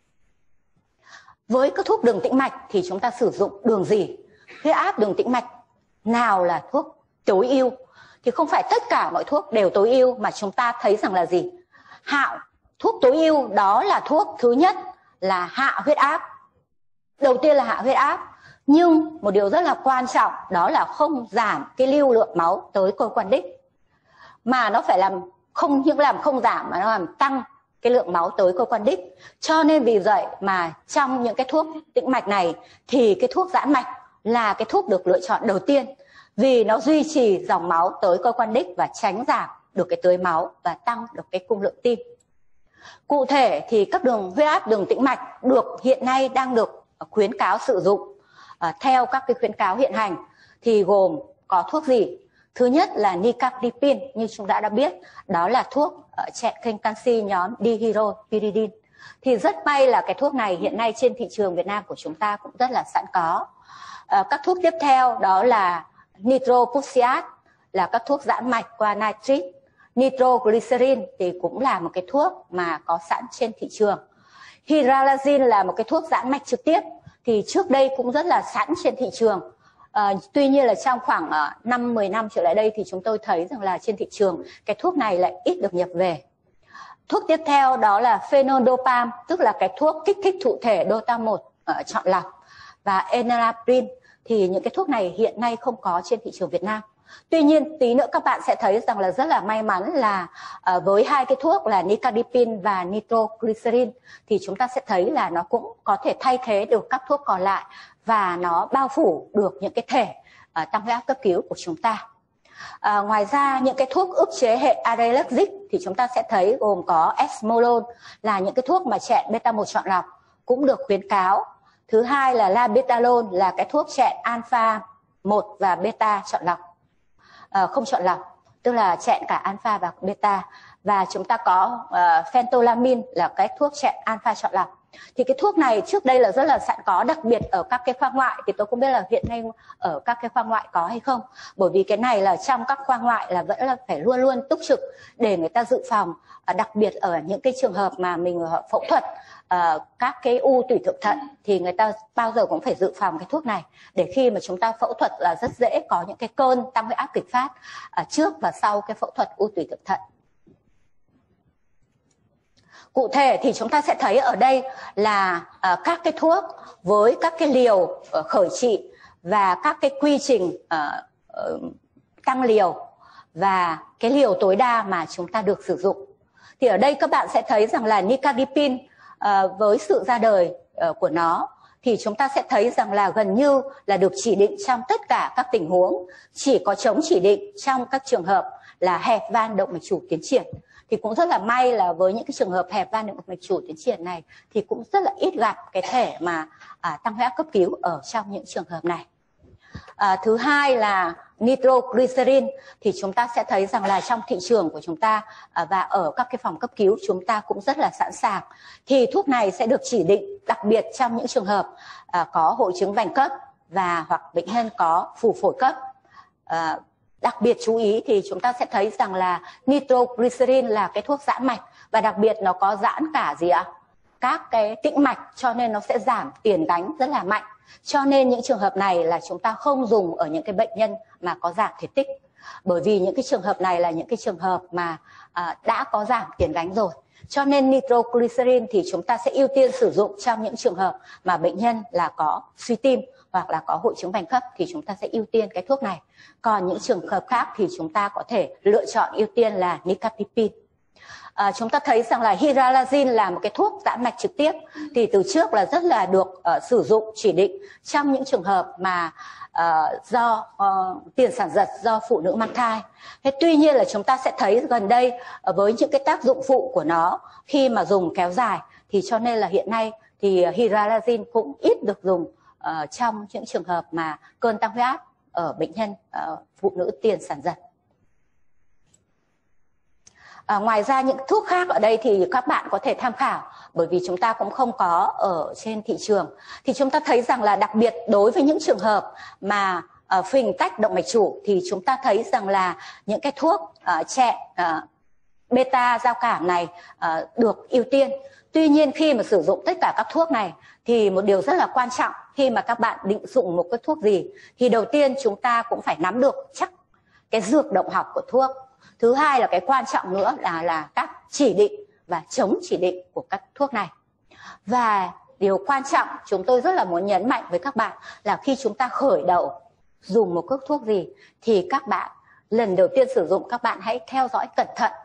Với các thuốc đường tĩnh mạch thì chúng ta sử dụng đường gì? Huyết áp đường tĩnh mạch nào là thuốc tối ưu? Thì không phải tất cả mọi thuốc đều tối ưu, mà chúng ta thấy rằng là gì? Hạ thuốc tối ưu đó là thuốc thứ nhất là hạ huyết áp. Đầu tiên là hạ huyết áp. Nhưng một điều rất là quan trọng đó là không giảm cái lưu lượng máu tới cơ quan đích, mà nó phải làm không những làm không giảm mà nó làm tăng cái lượng máu tới cơ quan đích. Cho nên vì vậy mà trong những cái thuốc tĩnh mạch này thì cái thuốc giãn mạch là cái thuốc được lựa chọn đầu tiên, vì nó duy trì dòng máu tới cơ quan đích và tránh giảm được cái tưới máu và tăng được cái cung lượng tim. Cụ thể thì các đường huyết áp, đường tĩnh mạch được hiện nay đang được khuyến cáo sử dụng uh, theo các cái khuyến cáo hiện hành thì gồm có thuốc gì? Thứ nhất là nicardipine, như chúng ta đã biết, đó là thuốc uh, chẹn kênh canxi nhóm dihydropyridine. Thì rất may là cái thuốc này hiện nay trên thị trường Việt Nam của chúng ta cũng rất là sẵn có. Uh, các thuốc tiếp theo đó là nitroprusiat, là các thuốc giãn mạch qua nitric. Nitroglycerin thì cũng là một cái thuốc mà có sẵn trên thị trường. Hydralazine là một cái thuốc giãn mạch trực tiếp thì trước đây cũng rất là sẵn trên thị trường. À, tuy nhiên là trong khoảng uh, năm mười năm trở lại đây thì chúng tôi thấy rằng là trên thị trường cái thuốc này lại ít được nhập về. Thuốc tiếp theo đó là phenodopam, tức là cái thuốc kích thích thụ thể đô-ta một uh, chọn lọc, và enalapril thì những cái thuốc này hiện nay không có trên thị trường Việt Nam. Tuy nhiên tí nữa các bạn sẽ thấy rằng là rất là may mắn là uh, với hai cái thuốc là nicardipine và nitroglycerin thì chúng ta sẽ thấy là nó cũng có thể thay thế được các thuốc còn lại và nó bao phủ được những cái thể uh, tăng huyết áp cấp cứu của chúng ta. Uh, ngoài ra những cái thuốc ức chế hệ adrenergic thì chúng ta sẽ thấy gồm có esmolol, là những cái thuốc mà chẹn beta một chọn lọc cũng được khuyến cáo. Thứ hai là labetalol, là cái thuốc chẹn alpha một và beta chọn lọc. À, không chọn lọc, tức là chẹn cả alpha và beta. Và chúng ta có uh, phentolamine, là cái thuốc chẹn alpha chọn lọc. Thì cái thuốc này trước đây là rất là sẵn có, đặc biệt ở các cái khoa ngoại, thì tôi không biết là hiện nay ở các cái khoa ngoại có hay không, bởi vì cái này là trong các khoa ngoại là vẫn là phải luôn luôn túc trực để người ta dự phòng, uh, đặc biệt ở những cái trường hợp mà mình phẫu thuật uh, các cái u tủy thượng thận thì người ta bao giờ cũng phải dự phòng cái thuốc này, để khi mà chúng ta phẫu thuật là rất dễ có những cái cơn tăng huyết áp kịch phát uh, trước và sau cái phẫu thuật u tủy thượng thận. Cụ thể thì chúng ta sẽ thấy ở đây là uh, các cái thuốc với các cái liều uh, khởi trị và các cái quy trình uh, uh, tăng liều và cái liều tối đa mà chúng ta được sử dụng. Thì ở đây các bạn sẽ thấy rằng là nicardipine uh, với sự ra đời uh, của nó thì chúng ta sẽ thấy rằng là gần như là được chỉ định trong tất cả các tình huống, chỉ có chống chỉ định trong các trường hợp là hẹp van động mạch chủ tiến triển. Thì cũng rất là may là với những cái trường hợp hẹp van động mạch chủ tiến triển này thì cũng rất là ít gặp cái thể mà à, tăng huyết áp cấp cứu ở trong những trường hợp này. À, thứ hai là nitroglycerin, thì chúng ta sẽ thấy rằng là trong thị trường của chúng ta à, và ở các cái phòng cấp cứu chúng ta cũng rất là sẵn sàng. Thì thuốc này sẽ được chỉ định đặc biệt trong những trường hợp à, có hội chứng vành cấp và hoặc bệnh nhân có phù phổi cấp. À, Đặc biệt chú ý thì chúng ta sẽ thấy rằng là nitroglycerin là cái thuốc giãn mạch, và đặc biệt nó có giãn cả gì ạ? Các cái tĩnh mạch, cho nên nó sẽ giảm tiền gánh rất là mạnh. Cho nên những trường hợp này là chúng ta không dùng ở những cái bệnh nhân mà có giảm thể tích. Bởi vì những cái trường hợp này là những cái trường hợp mà à, đã có giảm tiền gánh rồi. Cho nên nitroglycerin thì chúng ta sẽ ưu tiên sử dụng trong những trường hợp mà bệnh nhân là có suy tim hoặc là có hội chứng vành khớp thì chúng ta sẽ ưu tiên cái thuốc này. Còn những trường hợp khác thì chúng ta có thể lựa chọn ưu tiên là nicardipine. À, chúng ta thấy rằng là hydralazine là một cái thuốc giãn mạch trực tiếp thì từ trước là rất là được uh, sử dụng chỉ định trong những trường hợp mà uh, do uh, tiền sản giật do phụ nữ mang thai. Thế tuy nhiên là chúng ta sẽ thấy gần đây uh, với những cái tác dụng phụ của nó khi mà dùng kéo dài thì cho nên là hiện nay thì uh, hydralazine cũng ít được dùng uh, trong những trường hợp mà cơn tăng huyết áp ở bệnh nhân uh, phụ nữ tiền sản giật. À, ngoài ra những thuốc khác ở đây thì các bạn có thể tham khảo, bởi vì chúng ta cũng không có ở trên thị trường. Thì chúng ta thấy rằng là đặc biệt đối với những trường hợp mà uh, phình tách động mạch chủ thì chúng ta thấy rằng là những cái thuốc uh, chẹn uh, beta giao cảm này uh, được ưu tiên. Tuy nhiên khi mà sử dụng tất cả các thuốc này thì một điều rất là quan trọng khi mà các bạn định dụng một cái thuốc gì thì đầu tiên chúng ta cũng phải nắm được chắc cái dược động học của thuốc. Thứ hai là cái quan trọng nữa là là các chỉ định và chống chỉ định của các thuốc này. Và điều quan trọng chúng tôi rất là muốn nhấn mạnh với các bạn là khi chúng ta khởi đầu dùng một cốc thuốc gì thì các bạn lần đầu tiên sử dụng các bạn hãy theo dõi cẩn thận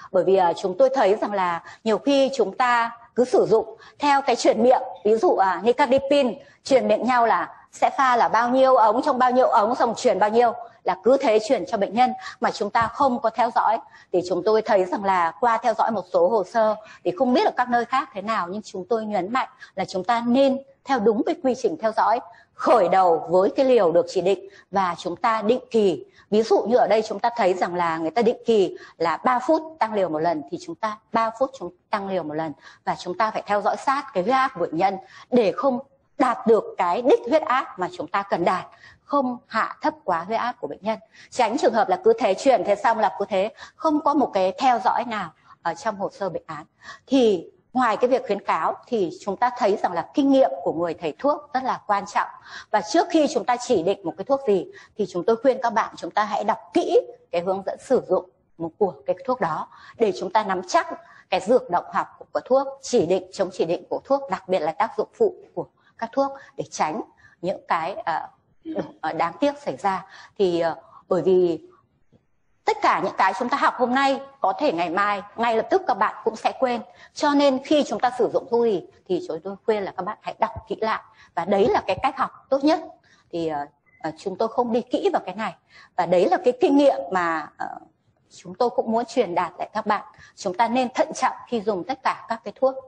Bởi vì uh, chúng tôi thấy rằng là nhiều khi chúng ta cứ sử dụng theo cái truyền miệng, ví dụ uh, nicardipine truyền miệng nhau là sẽ pha là bao nhiêu ống trong bao nhiêu ống, xong truyền bao nhiêu, là cứ thế truyền cho bệnh nhân mà chúng ta không có theo dõi. Thì chúng tôi thấy rằng là qua theo dõi một số hồ sơ thì không biết ở các nơi khác thế nào, nhưng chúng tôi nhấn mạnh là chúng ta nên theo đúng cái quy trình theo dõi, khởi đầu với cái liều được chỉ định và chúng ta định kỳ. Ví dụ như ở đây chúng ta thấy rằng là người ta định kỳ là ba phút tăng liều một lần, thì chúng ta ba phút chúng tăng liều một lần, và chúng ta phải theo dõi sát cái huyết áp của bệnh nhân để không đạt được cái đích huyết áp mà chúng ta cần đạt, không hạ thấp quá huyết áp của bệnh nhân. Tránh trường hợp là cứ thế truyền thế xong là cứ thế, không có một cái theo dõi nào ở trong hồ sơ bệnh án. Thì ngoài cái việc khuyến cáo thì chúng ta thấy rằng là kinh nghiệm của người thầy thuốc rất là quan trọng. Và trước khi chúng ta chỉ định một cái thuốc gì thì chúng tôi khuyên các bạn chúng ta hãy đọc kỹ cái hướng dẫn sử dụng của cái thuốc đó để chúng ta nắm chắc cái dược động học của thuốc, chỉ định, chống chỉ định của thuốc, đặc biệt là tác dụng phụ của các thuốc, để tránh những cái uh, đáng tiếc xảy ra. Thì uh, bởi vì tất cả những cái chúng ta học hôm nay có thể ngày mai ngay lập tức các bạn cũng sẽ quên, cho nên khi chúng ta sử dụng thuốc gì thì chúng tôi khuyên là các bạn hãy đọc kỹ lại, và đấy là cái cách học tốt nhất. Thì uh, uh, chúng tôi không đi kỹ vào cái này, và đấy là cái kinh nghiệm mà uh, chúng tôi cũng muốn truyền đạt lại các bạn. Chúng ta nên thận trọng khi dùng tất cả các cái thuốc.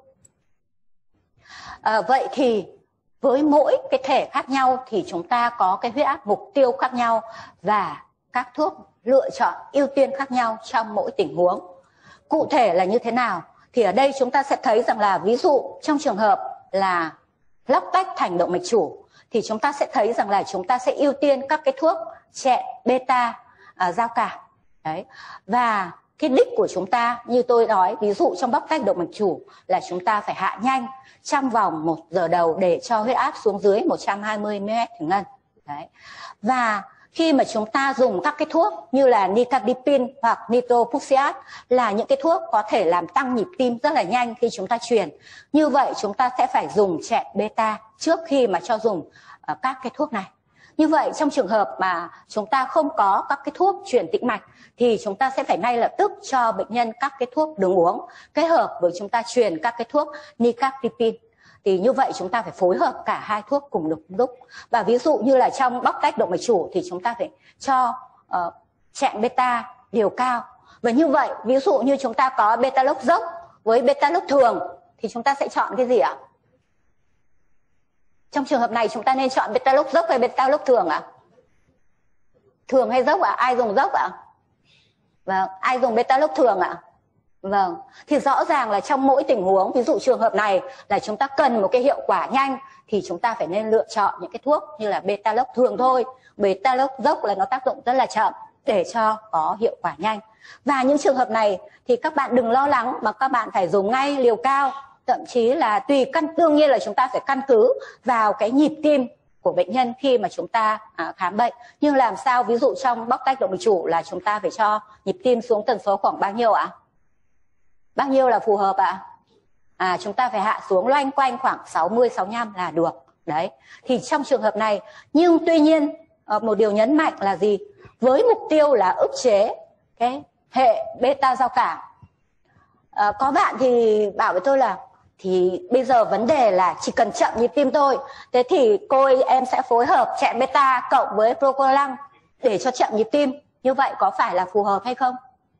uh, vậy thì với mỗi cái thể khác nhau thì chúng ta có cái huyết áp mục tiêu khác nhau và các thuốc lựa chọn ưu tiên khác nhau trong mỗi tình huống. Cụ thể là như thế nào? Thì ở đây chúng ta sẽ thấy rằng là ví dụ trong trường hợp là lóc tách thành động mạch chủ thì chúng ta sẽ thấy rằng là chúng ta sẽ ưu tiên các cái thuốc chẹn beta à, giao cảm. Đấy. Và cái đích của chúng ta như tôi nói, ví dụ trong bóc tách động mạch chủ là chúng ta phải hạ nhanh trong vòng một giờ đầu để cho huyết áp xuống dưới một trăm hai mươi mi li mét thủy ngân. Đấy. Và khi mà chúng ta dùng các cái thuốc như là nicardipine hoặc nitroprusiat là những cái thuốc có thể làm tăng nhịp tim rất là nhanh khi chúng ta truyền. Như vậy chúng ta sẽ phải dùng chẹn beta trước khi mà cho dùng uh, các cái thuốc này. Như vậy trong trường hợp mà chúng ta không có các cái thuốc truyền tĩnh mạch thì chúng ta sẽ phải ngay lập tức cho bệnh nhân các cái thuốc đường uống kết hợp với chúng ta truyền các cái thuốc nicardipine. Thì như vậy chúng ta phải phối hợp cả hai thuốc cùng được lúc. Và ví dụ như là trong bóc tách động mạch chủ thì chúng ta phải cho uh, chẹn beta liều cao. Và như vậy ví dụ như chúng ta có beta lốc dốc với beta lốc thường thì chúng ta sẽ chọn cái gì ạ? Trong trường hợp này chúng ta nên chọn beta lốc dốc hay beta lốc thường ạ? Thường hay dốc ạ? Ai dùng dốc ạ? Vâng, ai dùng beta lốc thường ạ? Vâng, thì rõ ràng là trong mỗi tình huống, ví dụ trường hợp này là chúng ta cần một cái hiệu quả nhanh thì chúng ta phải nên lựa chọn những cái thuốc như là beta lốc thường thôi. Beta lốc dốc là nó tác dụng rất là chậm để cho có hiệu quả nhanh. Và những trường hợp này thì các bạn đừng lo lắng mà các bạn phải dùng ngay liều cao. Thậm chí là tùy căn, đương nhiên là chúng ta phải căn cứ vào cái nhịp tim của bệnh nhân khi mà chúng ta à, khám bệnh. Nhưng làm sao ví dụ trong bóc tách động mạch chủ là chúng ta phải cho nhịp tim xuống tần số khoảng bao nhiêu ạ? Bao nhiêu là phù hợp ạ? À, chúng ta phải hạ xuống loanh quanh khoảng sáu mươi sáu mươi lăm là được. Đấy. Thì trong trường hợp này, nhưng tuy nhiên một điều nhấn mạnh là gì? Với mục tiêu là ức chế cái hệ beta giao cảm. À, có bạn thì bảo với tôi là thì bây giờ vấn đề là chỉ cần chậm nhịp tim thôi. Thế thì cô ơi, em sẽ phối hợp chẹn beta cộng với procolam để cho chậm nhịp tim. Như vậy có phải là phù hợp hay không?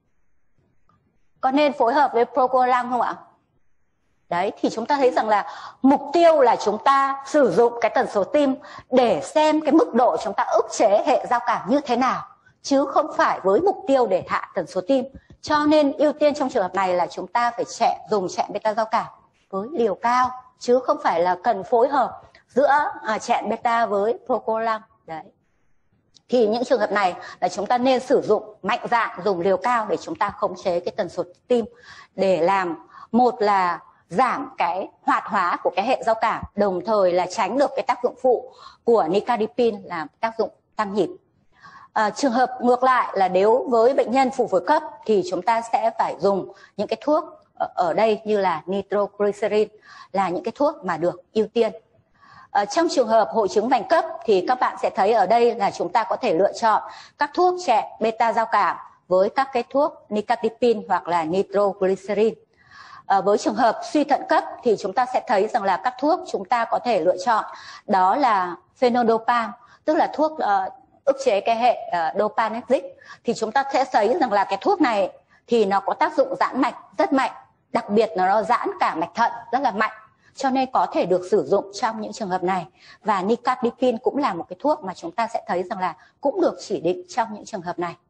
Có nên phối hợp với procolam không ạ? Đấy, thì chúng ta thấy rằng là mục tiêu là chúng ta sử dụng cái tần số tim để xem cái mức độ chúng ta ức chế hệ giao cảm như thế nào, chứ không phải với mục tiêu để hạ tần số tim. Cho nên ưu tiên trong trường hợp này là chúng ta phải chẹn, dùng chẹn beta giao cảm với liều cao, chứ không phải là cần phối hợp giữa à, chẹn beta với procolam. Đấy. Thì những trường hợp này là chúng ta nên sử dụng mạnh dạn dùng liều cao để chúng ta khống chế cái tần số tim, để làm một là giảm cái hoạt hóa của cái hệ giao cảm, đồng thời là tránh được cái tác dụng phụ của nicardipine là tác dụng tăng nhịp. À, trường hợp ngược lại là nếu với bệnh nhân phù phổi cấp thì chúng ta sẽ phải dùng những cái thuốc ở, ở đây như là nitroglycerin, là những cái thuốc mà được ưu tiên. À, trong trường hợp hội chứng vành cấp thì các bạn sẽ thấy ở đây là chúng ta có thể lựa chọn các thuốc chẹn beta giao cảm với các cái thuốc nicardipine hoặc là nitroglycerin. À, với trường hợp suy thận cấp thì chúng ta sẽ thấy rằng là các thuốc chúng ta có thể lựa chọn đó là phenodopam, tức là thuốc uh, ức chế cái hệ uh, dopaminergic. Thì chúng ta sẽ thấy rằng là cái thuốc này thì nó có tác dụng giãn mạch rất mạnh, đặc biệt là nó giãn cả mạch thận rất là mạnh, cho nên có thể được sử dụng trong những trường hợp này. Và nicardipine cũng là một cái thuốc mà chúng ta sẽ thấy rằng là cũng được chỉ định trong những trường hợp này.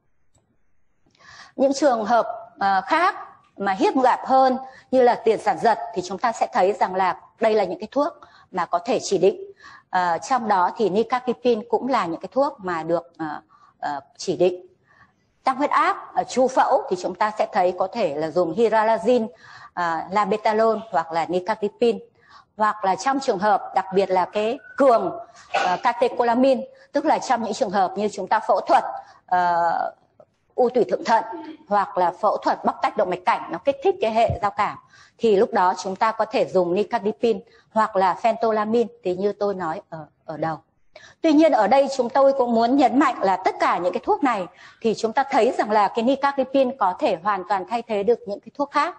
Những trường hợp uh, khác mà hiếm gặp hơn như là tiền sản giật thì chúng ta sẽ thấy rằng là đây là những cái thuốc mà có thể chỉ định. Uh, trong đó thì nicardipine cũng là những cái thuốc mà được uh, uh, chỉ định. Tăng huyết áp ở chu phẫu thì chúng ta sẽ thấy có thể là dùng hydralazine, uh, labetalol hoặc là nicardipine. Hoặc là trong trường hợp đặc biệt là cái cường uh, catecholamine, tức là trong những trường hợp như chúng ta phẫu thuật uh, u tủy thượng thận hoặc là phẫu thuật bóc tách động mạch cảnh, nó kích thích cái hệ giao cảm, thì lúc đó chúng ta có thể dùng nicardipine hoặc là phentolamine thì như tôi nói ở, ở đầu. Tuy nhiên ở đây chúng tôi cũng muốn nhấn mạnh là tất cả những cái thuốc này thì chúng ta thấy rằng là cái nicardipine có thể hoàn toàn thay thế được những cái thuốc khác.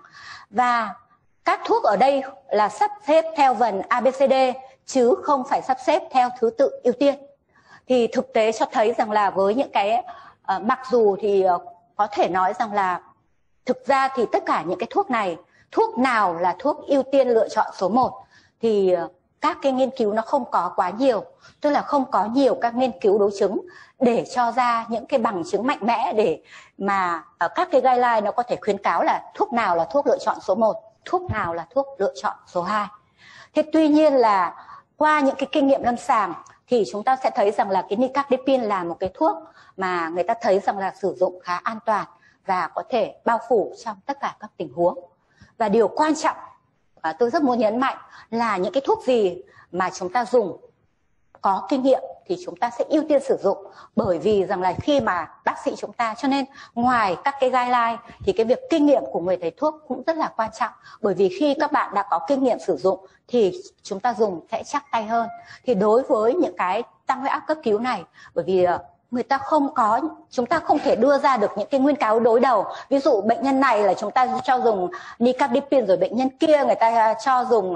Và các thuốc ở đây là sắp xếp theo vần a bê xê đê chứ không phải sắp xếp theo thứ tự ưu tiên. Thì thực tế cho thấy rằng là với những cái uh, mặc dù thì uh, có thể nói rằng là thực ra thì tất cả những cái thuốc này, thuốc nào là thuốc ưu tiên lựa chọn số một thì uh, các cái nghiên cứu nó không có quá nhiều, tức là không có nhiều các nghiên cứu đối chứng để cho ra những cái bằng chứng mạnh mẽ để mà uh, các cái guideline nó có thể khuyến cáo là thuốc nào là thuốc lựa chọn số một, thuốc nào là thuốc lựa chọn số hai. Thế tuy nhiên là qua những cái kinh nghiệm lâm sàng thì chúng ta sẽ thấy rằng là cái nicardipine là một cái thuốc mà người ta thấy rằng là sử dụng khá an toàn và có thể bao phủ trong tất cả các tình huống. Và điều quan trọng và tôi rất muốn nhấn mạnh là những cái thuốc gì mà chúng ta dùng có kinh nghiệm thì chúng ta sẽ ưu tiên sử dụng, bởi vì rằng là khi mà bác sĩ chúng ta, cho nên ngoài các cái guideline thì cái việc kinh nghiệm của người thầy thuốc cũng rất là quan trọng, bởi vì khi các bạn đã có kinh nghiệm sử dụng thì chúng ta dùng sẽ chắc tay hơn. Thì đối với những cái tăng huyết áp cấp cứu này, bởi vì người ta không có, chúng ta không thể đưa ra được những cái nguyên cáo đối đầu. Ví dụ bệnh nhân này là chúng ta cho dùng nicardipine, rồi bệnh nhân kia người ta cho dùng uh,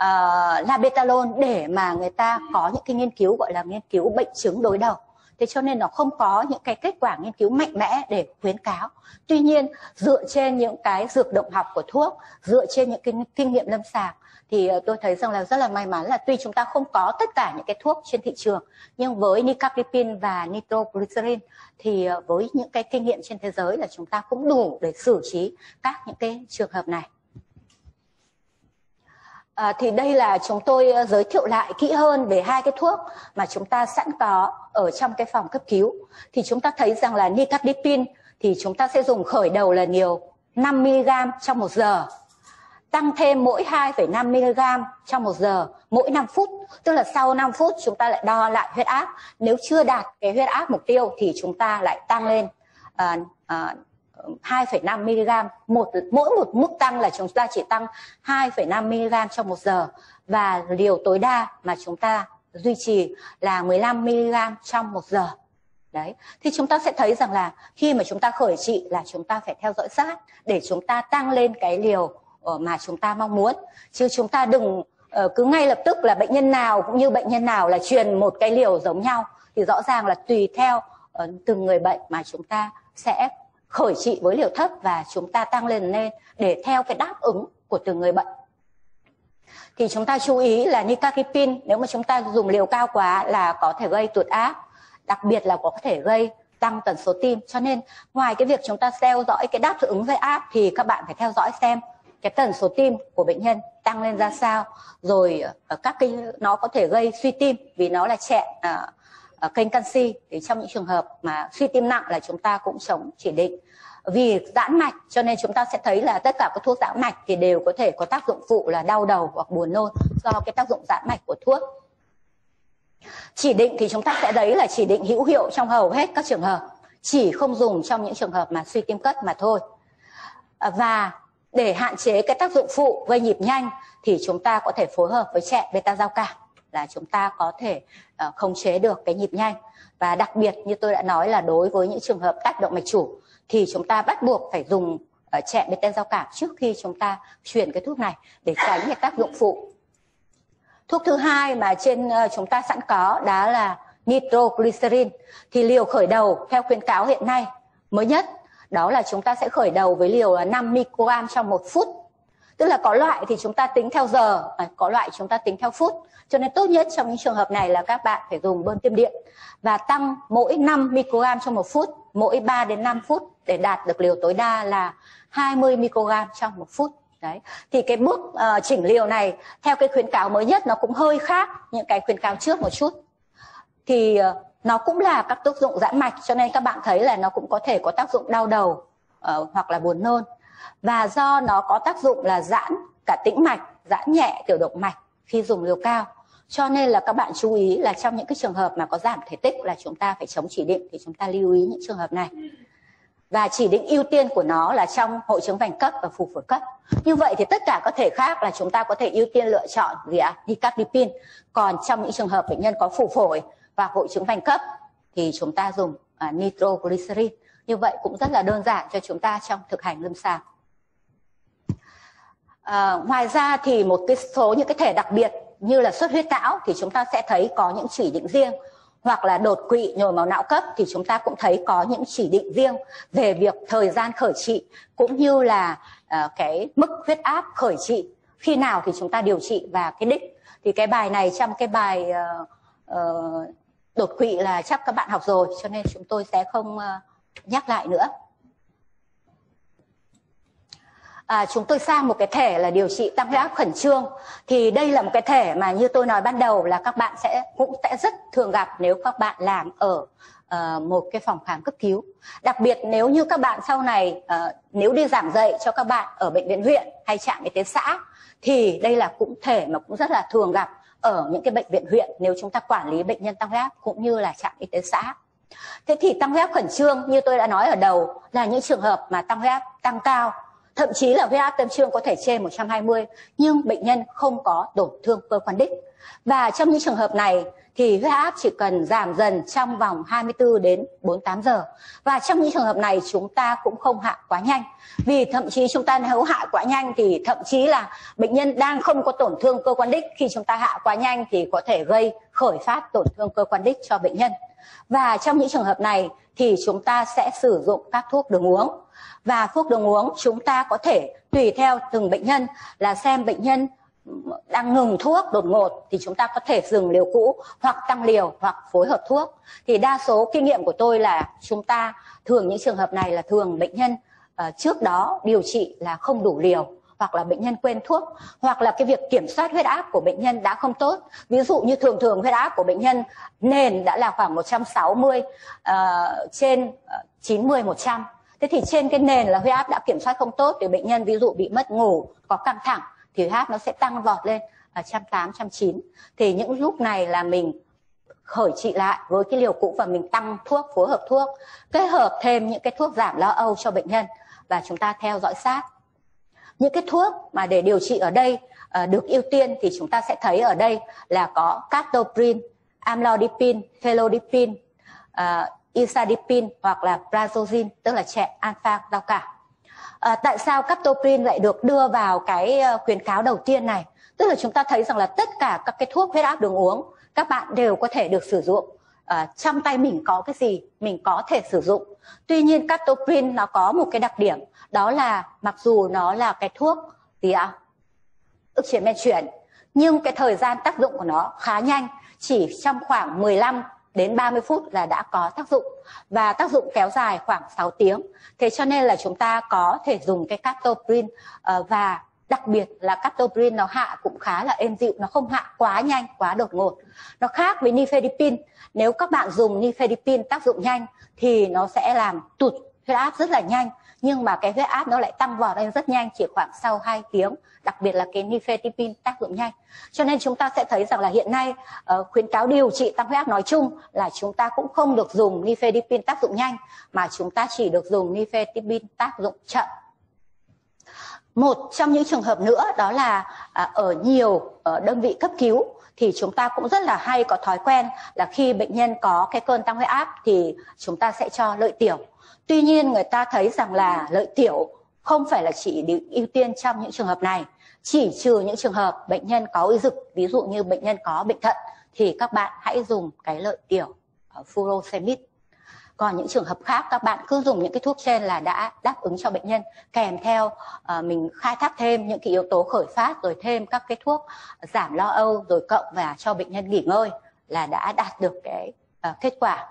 labetalol để mà người ta có những cái nghiên cứu gọi là nghiên cứu bệnh chứng đối đầu. Thế cho nên nó không có những cái kết quả nghiên cứu mạnh mẽ để khuyến cáo. Tuy nhiên dựa trên những cái dược động học của thuốc, dựa trên những cái kinh nghiệm lâm sàng thì tôi thấy rằng là rất là may mắn là tuy chúng ta không có tất cả những cái thuốc trên thị trường, nhưng với nicardipine và nitroglycerin thì với những cái kinh nghiệm trên thế giới là chúng ta cũng đủ để xử trí các những cái trường hợp này. À, thì đây là chúng tôi giới thiệu lại kỹ hơn về hai cái thuốc mà chúng ta sẵn có ở trong cái phòng cấp cứu. Thì chúng ta thấy rằng là nicardipine thì chúng ta sẽ dùng khởi đầu là liều năm mi-li-gam trong một giờ, tăng thêm mỗi hai phẩy năm mi-li-gam trong một giờ mỗi năm phút, tức là sau năm phút chúng ta lại đo lại huyết áp. Nếu chưa đạt cái huyết áp mục tiêu thì chúng ta lại tăng lên uh, uh, hai phẩy năm mi-li-gam. Một, mỗi một mức tăng là chúng ta chỉ tăng hai phẩy năm mi-li-gam trong một giờ, và liều tối đa mà chúng ta duy trì là mười lăm mi-li-gam trong một giờ. Đấy, thì chúng ta sẽ thấy rằng là khi mà chúng ta khởi trị là chúng ta phải theo dõi sát để chúng ta tăng lên cái liều mà chúng ta mong muốn, chứ chúng ta đừng uh, cứ ngay lập tức là bệnh nhân nào cũng như bệnh nhân nào là truyền một cái liều giống nhau. Thì rõ ràng là tùy theo uh, từng người bệnh mà chúng ta sẽ khởi trị với liều thấp và chúng ta tăng lên lên để theo cái đáp ứng của từng người bệnh. Thì chúng ta chú ý là nicardipine nếu mà chúng ta dùng liều cao quá là có thể gây tụt áp, đặc biệt là có thể gây tăng tần số tim. Cho nên ngoài cái việc chúng ta theo dõi cái đáp ứng với áp thì các bạn phải theo dõi xem cái tần số tim của bệnh nhân tăng lên ra sao, rồi các cái nó có thể gây suy tim vì nó là chẹn uh, kênh canxi. Thì trong những trường hợp mà suy tim nặng là chúng ta cũng chống chỉ định. Vì giãn mạch cho nên chúng ta sẽ thấy là tất cả các thuốc giãn mạch thì đều có thể có tác dụng phụ là đau đầu hoặc buồn nôn do cái tác dụng giãn mạch của thuốc. Chỉ định thì chúng ta sẽ thấy là chỉ định hữu hiệu trong hầu hết các trường hợp, chỉ không dùng trong những trường hợp mà suy tim cấp mà thôi. Và để hạn chế cái tác dụng phụ gây nhịp nhanh thì chúng ta có thể phối hợp với chẹn beta giao cảm là chúng ta có thể uh, khống chế được cái nhịp nhanh. Và đặc biệt như tôi đã nói là đối với những trường hợp tách động mạch chủ thì chúng ta bắt buộc phải dùng uh, chẹn bê tên giao cảm trước khi chúng ta truyền cái thuốc này để tránh cái tác dụng phụ. Thuốc thứ hai mà trên uh, chúng ta sẵn có đó là nitroglycerin. Thì liều khởi đầu theo khuyến cáo hiện nay mới nhất đó là chúng ta sẽ khởi đầu với liều là năm microgram trong một phút. Tức là có loại thì chúng ta tính theo giờ, có loại chúng ta tính theo phút. Cho nên tốt nhất trong những trường hợp này là các bạn phải dùng bơm tiêm điện và tăng mỗi năm microgram trong một phút, mỗi ba đến năm phút để đạt được liều tối đa là hai mươi microgram trong một phút. Đấy. Thì cái bước uh, chỉnh liều này theo cái khuyến cáo mới nhất nó cũng hơi khác những cái khuyến cáo trước một chút. Thì uh, nó cũng là các tác dụng giãn mạch, cho nên các bạn thấy là nó cũng có thể có tác dụng đau đầu uh, hoặc là buồn nôn. Và do nó có tác dụng là giãn cả tĩnh mạch, giãn nhẹ tiểu động mạch khi dùng liều cao, cho nên là các bạn chú ý là trong những cái trường hợp mà có giảm thể tích là chúng ta phải chống chỉ định, thì chúng ta lưu ý những trường hợp này. Và chỉ định ưu tiên của nó là trong hội chứng vành cấp và phù phổi cấp. Như vậy thì tất cả các thể khác là chúng ta có thể ưu tiên lựa chọn gì ạ? Nicardipine. Còn trong những trường hợp bệnh nhân có phù phổi và hội chứng vành cấp thì chúng ta dùng uh, nitroglycerin. Như vậy cũng rất là đơn giản cho chúng ta trong thực hành lâm sàng. À, ngoài ra thì một cái số những cái thể đặc biệt như là xuất huyết não thì chúng ta sẽ thấy có những chỉ định riêng, hoặc là đột quỵ nhồi máu não cấp thì chúng ta cũng thấy có những chỉ định riêng về việc thời gian khởi trị cũng như là uh, cái mức huyết áp khởi trị, khi nào thì chúng ta điều trị và cái đích. Thì cái bài này trong cái bài uh, uh, đột quỵ là chắc các bạn học rồi, cho nên chúng tôi sẽ không uh, nhắc lại nữa. À, chúng tôi sang một cái thể là điều trị tăng huyết áp khẩn trương. Thì đây là một cái thể mà như tôi nói ban đầu là các bạn sẽ cũng sẽ rất thường gặp nếu các bạn làm ở uh, một cái phòng khám cấp cứu. Đặc biệt nếu như các bạn sau này uh, nếu đi giảng dạy cho các bạn ở bệnh viện huyện hay trạm y tế xã thì đây là cũng thể mà cũng rất là thường gặp ở những cái bệnh viện huyện nếu chúng ta quản lý bệnh nhân tăng huyết áp cũng như là trạm y tế xã. Thế thì tăng huyết áp khẩn trương như tôi đã nói ở đầu là những trường hợp mà tăng huyết áp tăng cao, thậm chí là huyết áp tâm trương có thể trên một trăm hai mươi nhưng bệnh nhân không có tổn thương cơ quan đích. Và trong những trường hợp này thì huyết áp chỉ cần giảm dần trong vòng hai mươi tư đến bốn mươi tám giờ. Và trong những trường hợp này chúng ta cũng không hạ quá nhanh. Vì thậm chí chúng ta nếu hạ quá nhanh thì thậm chí là bệnh nhân đang không có tổn thương cơ quan đích, khi chúng ta hạ quá nhanh thì có thể gây khởi phát tổn thương cơ quan đích cho bệnh nhân. Và trong những trường hợp này thì chúng ta sẽ sử dụng các thuốc đường uống. Và thuốc đường uống chúng ta có thể tùy theo từng bệnh nhân là xem bệnh nhân đang ngừng thuốc đột ngột thì chúng ta có thể dừng liều cũ hoặc tăng liều hoặc phối hợp thuốc. Thì đa số kinh nghiệm của tôi là chúng ta thường những trường hợp này là thường bệnh nhân uh, trước đó điều trị là không đủ liều, hoặc là bệnh nhân quên thuốc, hoặc là cái việc kiểm soát huyết áp của bệnh nhân đã không tốt. Ví dụ như thường thường huyết áp của bệnh nhân nền đã là khoảng một trăm sáu mươi uh, trên uh, chín mươi một trăm. Thế thì trên cái nền là huyết áp đã kiểm soát không tốt thì bệnh nhân ví dụ bị mất ngủ, có căng thẳng thì huyết áp nó sẽ tăng vọt lên ở một trăm tám, một trăm chín. Thì những lúc này là mình khởi trị lại với cái liều cũ và mình tăng thuốc, phối hợp thuốc, kết hợp thêm những cái thuốc giảm lo âu cho bệnh nhân và chúng ta theo dõi sát. Những cái thuốc mà để điều trị ở đây uh, được ưu tiên thì chúng ta sẽ thấy ở đây là có captopril, amlodipine, felodipine, uh, isadipine hoặc là prazosin, tức là chẹn alpha giao cảm. À, tại sao captopril lại được đưa vào cái uh, khuyến cáo đầu tiên này? Tức là chúng ta thấy rằng là tất cả các cái thuốc huyết áp đường uống các bạn đều có thể được sử dụng. À, trong tay mình có cái gì mình có thể sử dụng. Tuy nhiên captopril nó có một cái đặc điểm, đó là mặc dù nó là cái thuốc gì ạ? Ức chế men chuyển, nhưng cái thời gian tác dụng của nó khá nhanh, chỉ trong khoảng mười lăm đến ba mươi phút là đã có tác dụng, và tác dụng kéo dài khoảng sáu tiếng. Thế cho nên là chúng ta có thể dùng cái captopril, uh, và đặc biệt là captopril nó hạ cũng khá là êm dịu, nó không hạ quá nhanh, quá đột ngột. Nó khác với nifedipine. Nếu các bạn dùng nifedipine tác dụng nhanh thì nó sẽ làm tụt huyết áp rất là nhanh, nhưng mà cái huyết áp nó lại tăng vọt lên rất nhanh chỉ khoảng sau hai tiếng, đặc biệt là cái nifedipine tác dụng nhanh. Cho nên chúng ta sẽ thấy rằng là hiện nay uh, khuyến cáo điều trị tăng huyết áp nói chung là chúng ta cũng không được dùng nifedipine tác dụng nhanh, mà chúng ta chỉ được dùng nifedipine tác dụng chậm. Một trong những trường hợp nữa đó là à, ở nhiều ở đơn vị cấp cứu thì chúng ta cũng rất là hay có thói quen là khi bệnh nhân có cái cơn tăng huyết áp thì chúng ta sẽ cho lợi tiểu. Tuy nhiên người ta thấy rằng là lợi tiểu không phải là chỉ được ưu tiên trong những trường hợp này, chỉ trừ những trường hợp bệnh nhân có ứ dực, ví dụ như bệnh nhân có bệnh thận thì các bạn hãy dùng cái lợi tiểu furosemide. Còn những trường hợp khác các bạn cứ dùng những cái thuốc trên là đã đáp ứng cho bệnh nhân, kèm theo uh, mình khai thác thêm những cái yếu tố khởi phát, rồi thêm các cái thuốc giảm lo âu, rồi cộng và cho bệnh nhân nghỉ ngơi là đã đạt được cái uh, kết quả.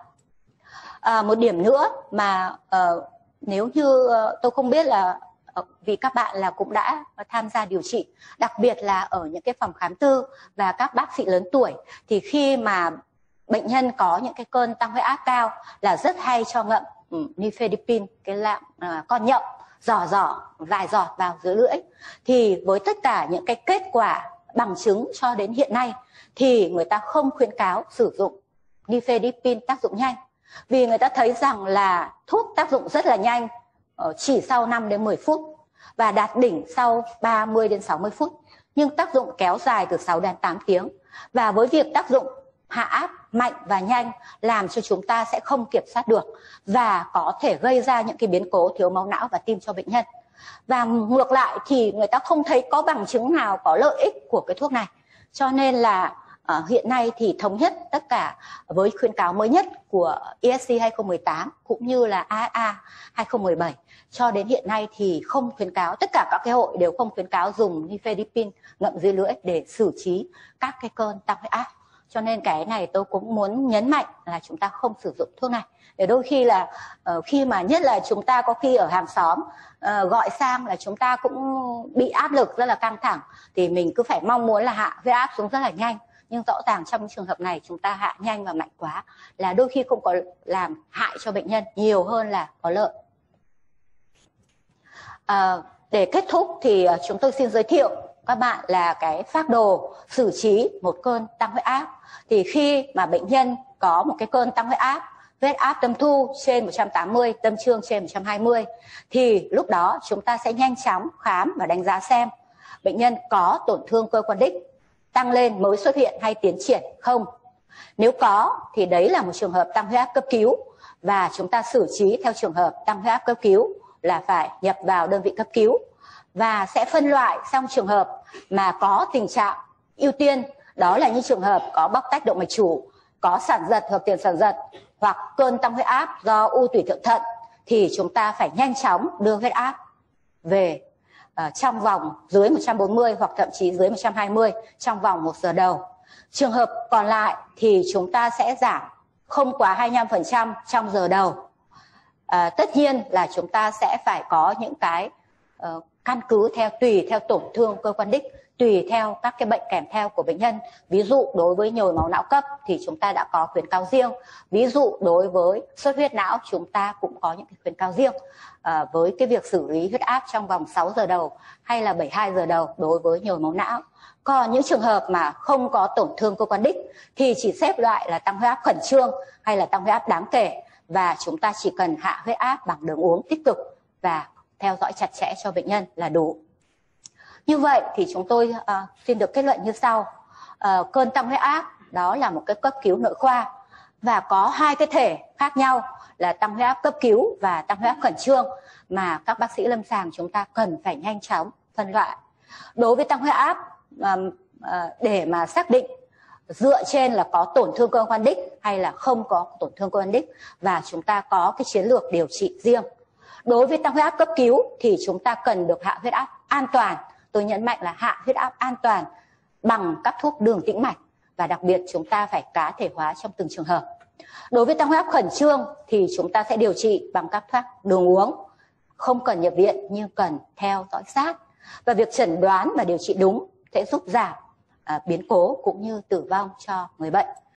Uh, một điểm nữa mà uh, nếu như uh, tôi không biết là uh, vì các bạn là cũng đã tham gia điều trị, đặc biệt là ở những cái phòng khám tư và các bác sĩ lớn tuổi, thì khi mà bệnh nhân có những cái cơn tăng huyết áp cao là rất hay cho ngậm um, nifedipine, cái dạng uh, con nhộng, giỏ giỏ vài giọt vào dưới lưỡi. Thì với tất cả những cái kết quả bằng chứng cho đến hiện nay thì người ta không khuyến cáo sử dụng nifedipine tác dụng nhanh, vì người ta thấy rằng là thuốc tác dụng rất là nhanh, chỉ sau năm đến mười phút và đạt đỉnh sau ba mươi đến sáu mươi phút, nhưng tác dụng kéo dài từ sáu đến tám tiếng. Và với việc tác dụng hạ áp mạnh và nhanh làm cho chúng ta sẽ không kiểm soát được và có thể gây ra những cái biến cố thiếu máu não và tim cho bệnh nhân. Và ngược lại thì người ta không thấy có bằng chứng nào có lợi ích của cái thuốc này. Cho nên là uh, hiện nay thì thống nhất tất cả với khuyến cáo mới nhất của E S C hai không một tám cũng như là A S A hai không một bảy, cho đến hiện nay thì không khuyến cáo, tất cả các cái hội đều không khuyến cáo dùng nifedipine ngậm dưới lưỡi để xử trí các cái cơn tăng huyết áp. Cho nên cái này tôi cũng muốn nhấn mạnh là chúng ta không sử dụng thuốc này. Để đôi khi là uh, khi mà nhất là chúng ta có khi ở hàng xóm uh, gọi sang là chúng ta cũng bị áp lực rất là căng thẳng, thì mình cứ phải mong muốn là hạ huyết áp xuống rất là nhanh. Nhưng rõ ràng trong trường hợp này chúng ta hạ nhanh và mạnh quá là đôi khi không có làm hại cho bệnh nhân, nhiều hơn là có lợi. Uh, để kết thúc thì uh, chúng tôi xin giới thiệu các bạn là cái phác đồ xử trí một cơn tăng huyết áp. Thì khi mà bệnh nhân có một cái cơn tăng huyết áp, huyết áp tâm thu trên một trăm tám mươi, tâm trương trên một trăm hai mươi, thì lúc đó chúng ta sẽ nhanh chóng khám và đánh giá xem bệnh nhân có tổn thương cơ quan đích tăng lên mới xuất hiện hay tiến triển không. Nếu có thì đấy là một trường hợp tăng huyết áp cấp cứu, và chúng ta xử trí theo trường hợp tăng huyết áp cấp cứu là phải nhập vào đơn vị cấp cứu, và sẽ phân loại trong trường hợp mà có tình trạng ưu tiên, đó là những trường hợp có bóc tách động mạch chủ, có sản giật hoặc tiền sản giật, hoặc cơn tăng huyết áp do u tủy thượng thận, thì chúng ta phải nhanh chóng đưa huyết áp về uh, trong vòng dưới một trăm bốn mươi hoặc thậm chí dưới một trăm hai mươi trong vòng một giờ đầu. Trường hợp còn lại thì chúng ta sẽ giảm không quá hai mươi lăm phần trăm trong giờ đầu. Uh, tất nhiên là chúng ta sẽ phải có những cái uh, căn cứ theo tùy theo tổn thương cơ quan đích, tùy theo các cái bệnh kèm theo của bệnh nhân. Ví dụ đối với nhồi máu não cấp thì chúng ta đã có khuyến cáo riêng. Ví dụ đối với xuất huyết não chúng ta cũng có những cái khuyến cáo riêng à, với cái việc xử lý huyết áp trong vòng sáu giờ đầu hay là bảy mươi hai giờ đầu đối với nhồi máu não. Còn những trường hợp mà không có tổn thương cơ quan đích thì chỉ xếp loại là tăng huyết áp khẩn trương hay là tăng huyết áp đáng kể, và chúng ta chỉ cần hạ huyết áp bằng đường uống tích cực và theo dõi chặt chẽ cho bệnh nhân là đủ. Như vậy thì chúng tôi uh, xin được kết luận như sau. Uh, cơn tăng huyết áp đó là một cái cấp cứu nội khoa, và có hai cái thể khác nhau là tăng huyết áp cấp cứu và tăng huyết áp khẩn trương mà các bác sĩ lâm sàng chúng ta cần phải nhanh chóng phân loại. Đối với tăng huyết áp uh, uh, để mà xác định dựa trên là có tổn thương cơ quan đích hay là không có tổn thương cơ quan đích, và chúng ta có cái chiến lược điều trị riêng. Đối với tăng huyết áp cấp cứu thì chúng ta cần được hạ huyết áp an toàn, tôi nhấn mạnh là hạ huyết áp an toàn bằng các thuốc đường tĩnh mạch, và đặc biệt chúng ta phải cá thể hóa trong từng trường hợp. Đối với tăng huyết áp khẩn trương thì chúng ta sẽ điều trị bằng các thuốc đường uống, không cần nhập viện nhưng cần theo dõi sát, và việc chẩn đoán và điều trị đúng sẽ giúp giảm à, biến cố cũng như tử vong cho người bệnh.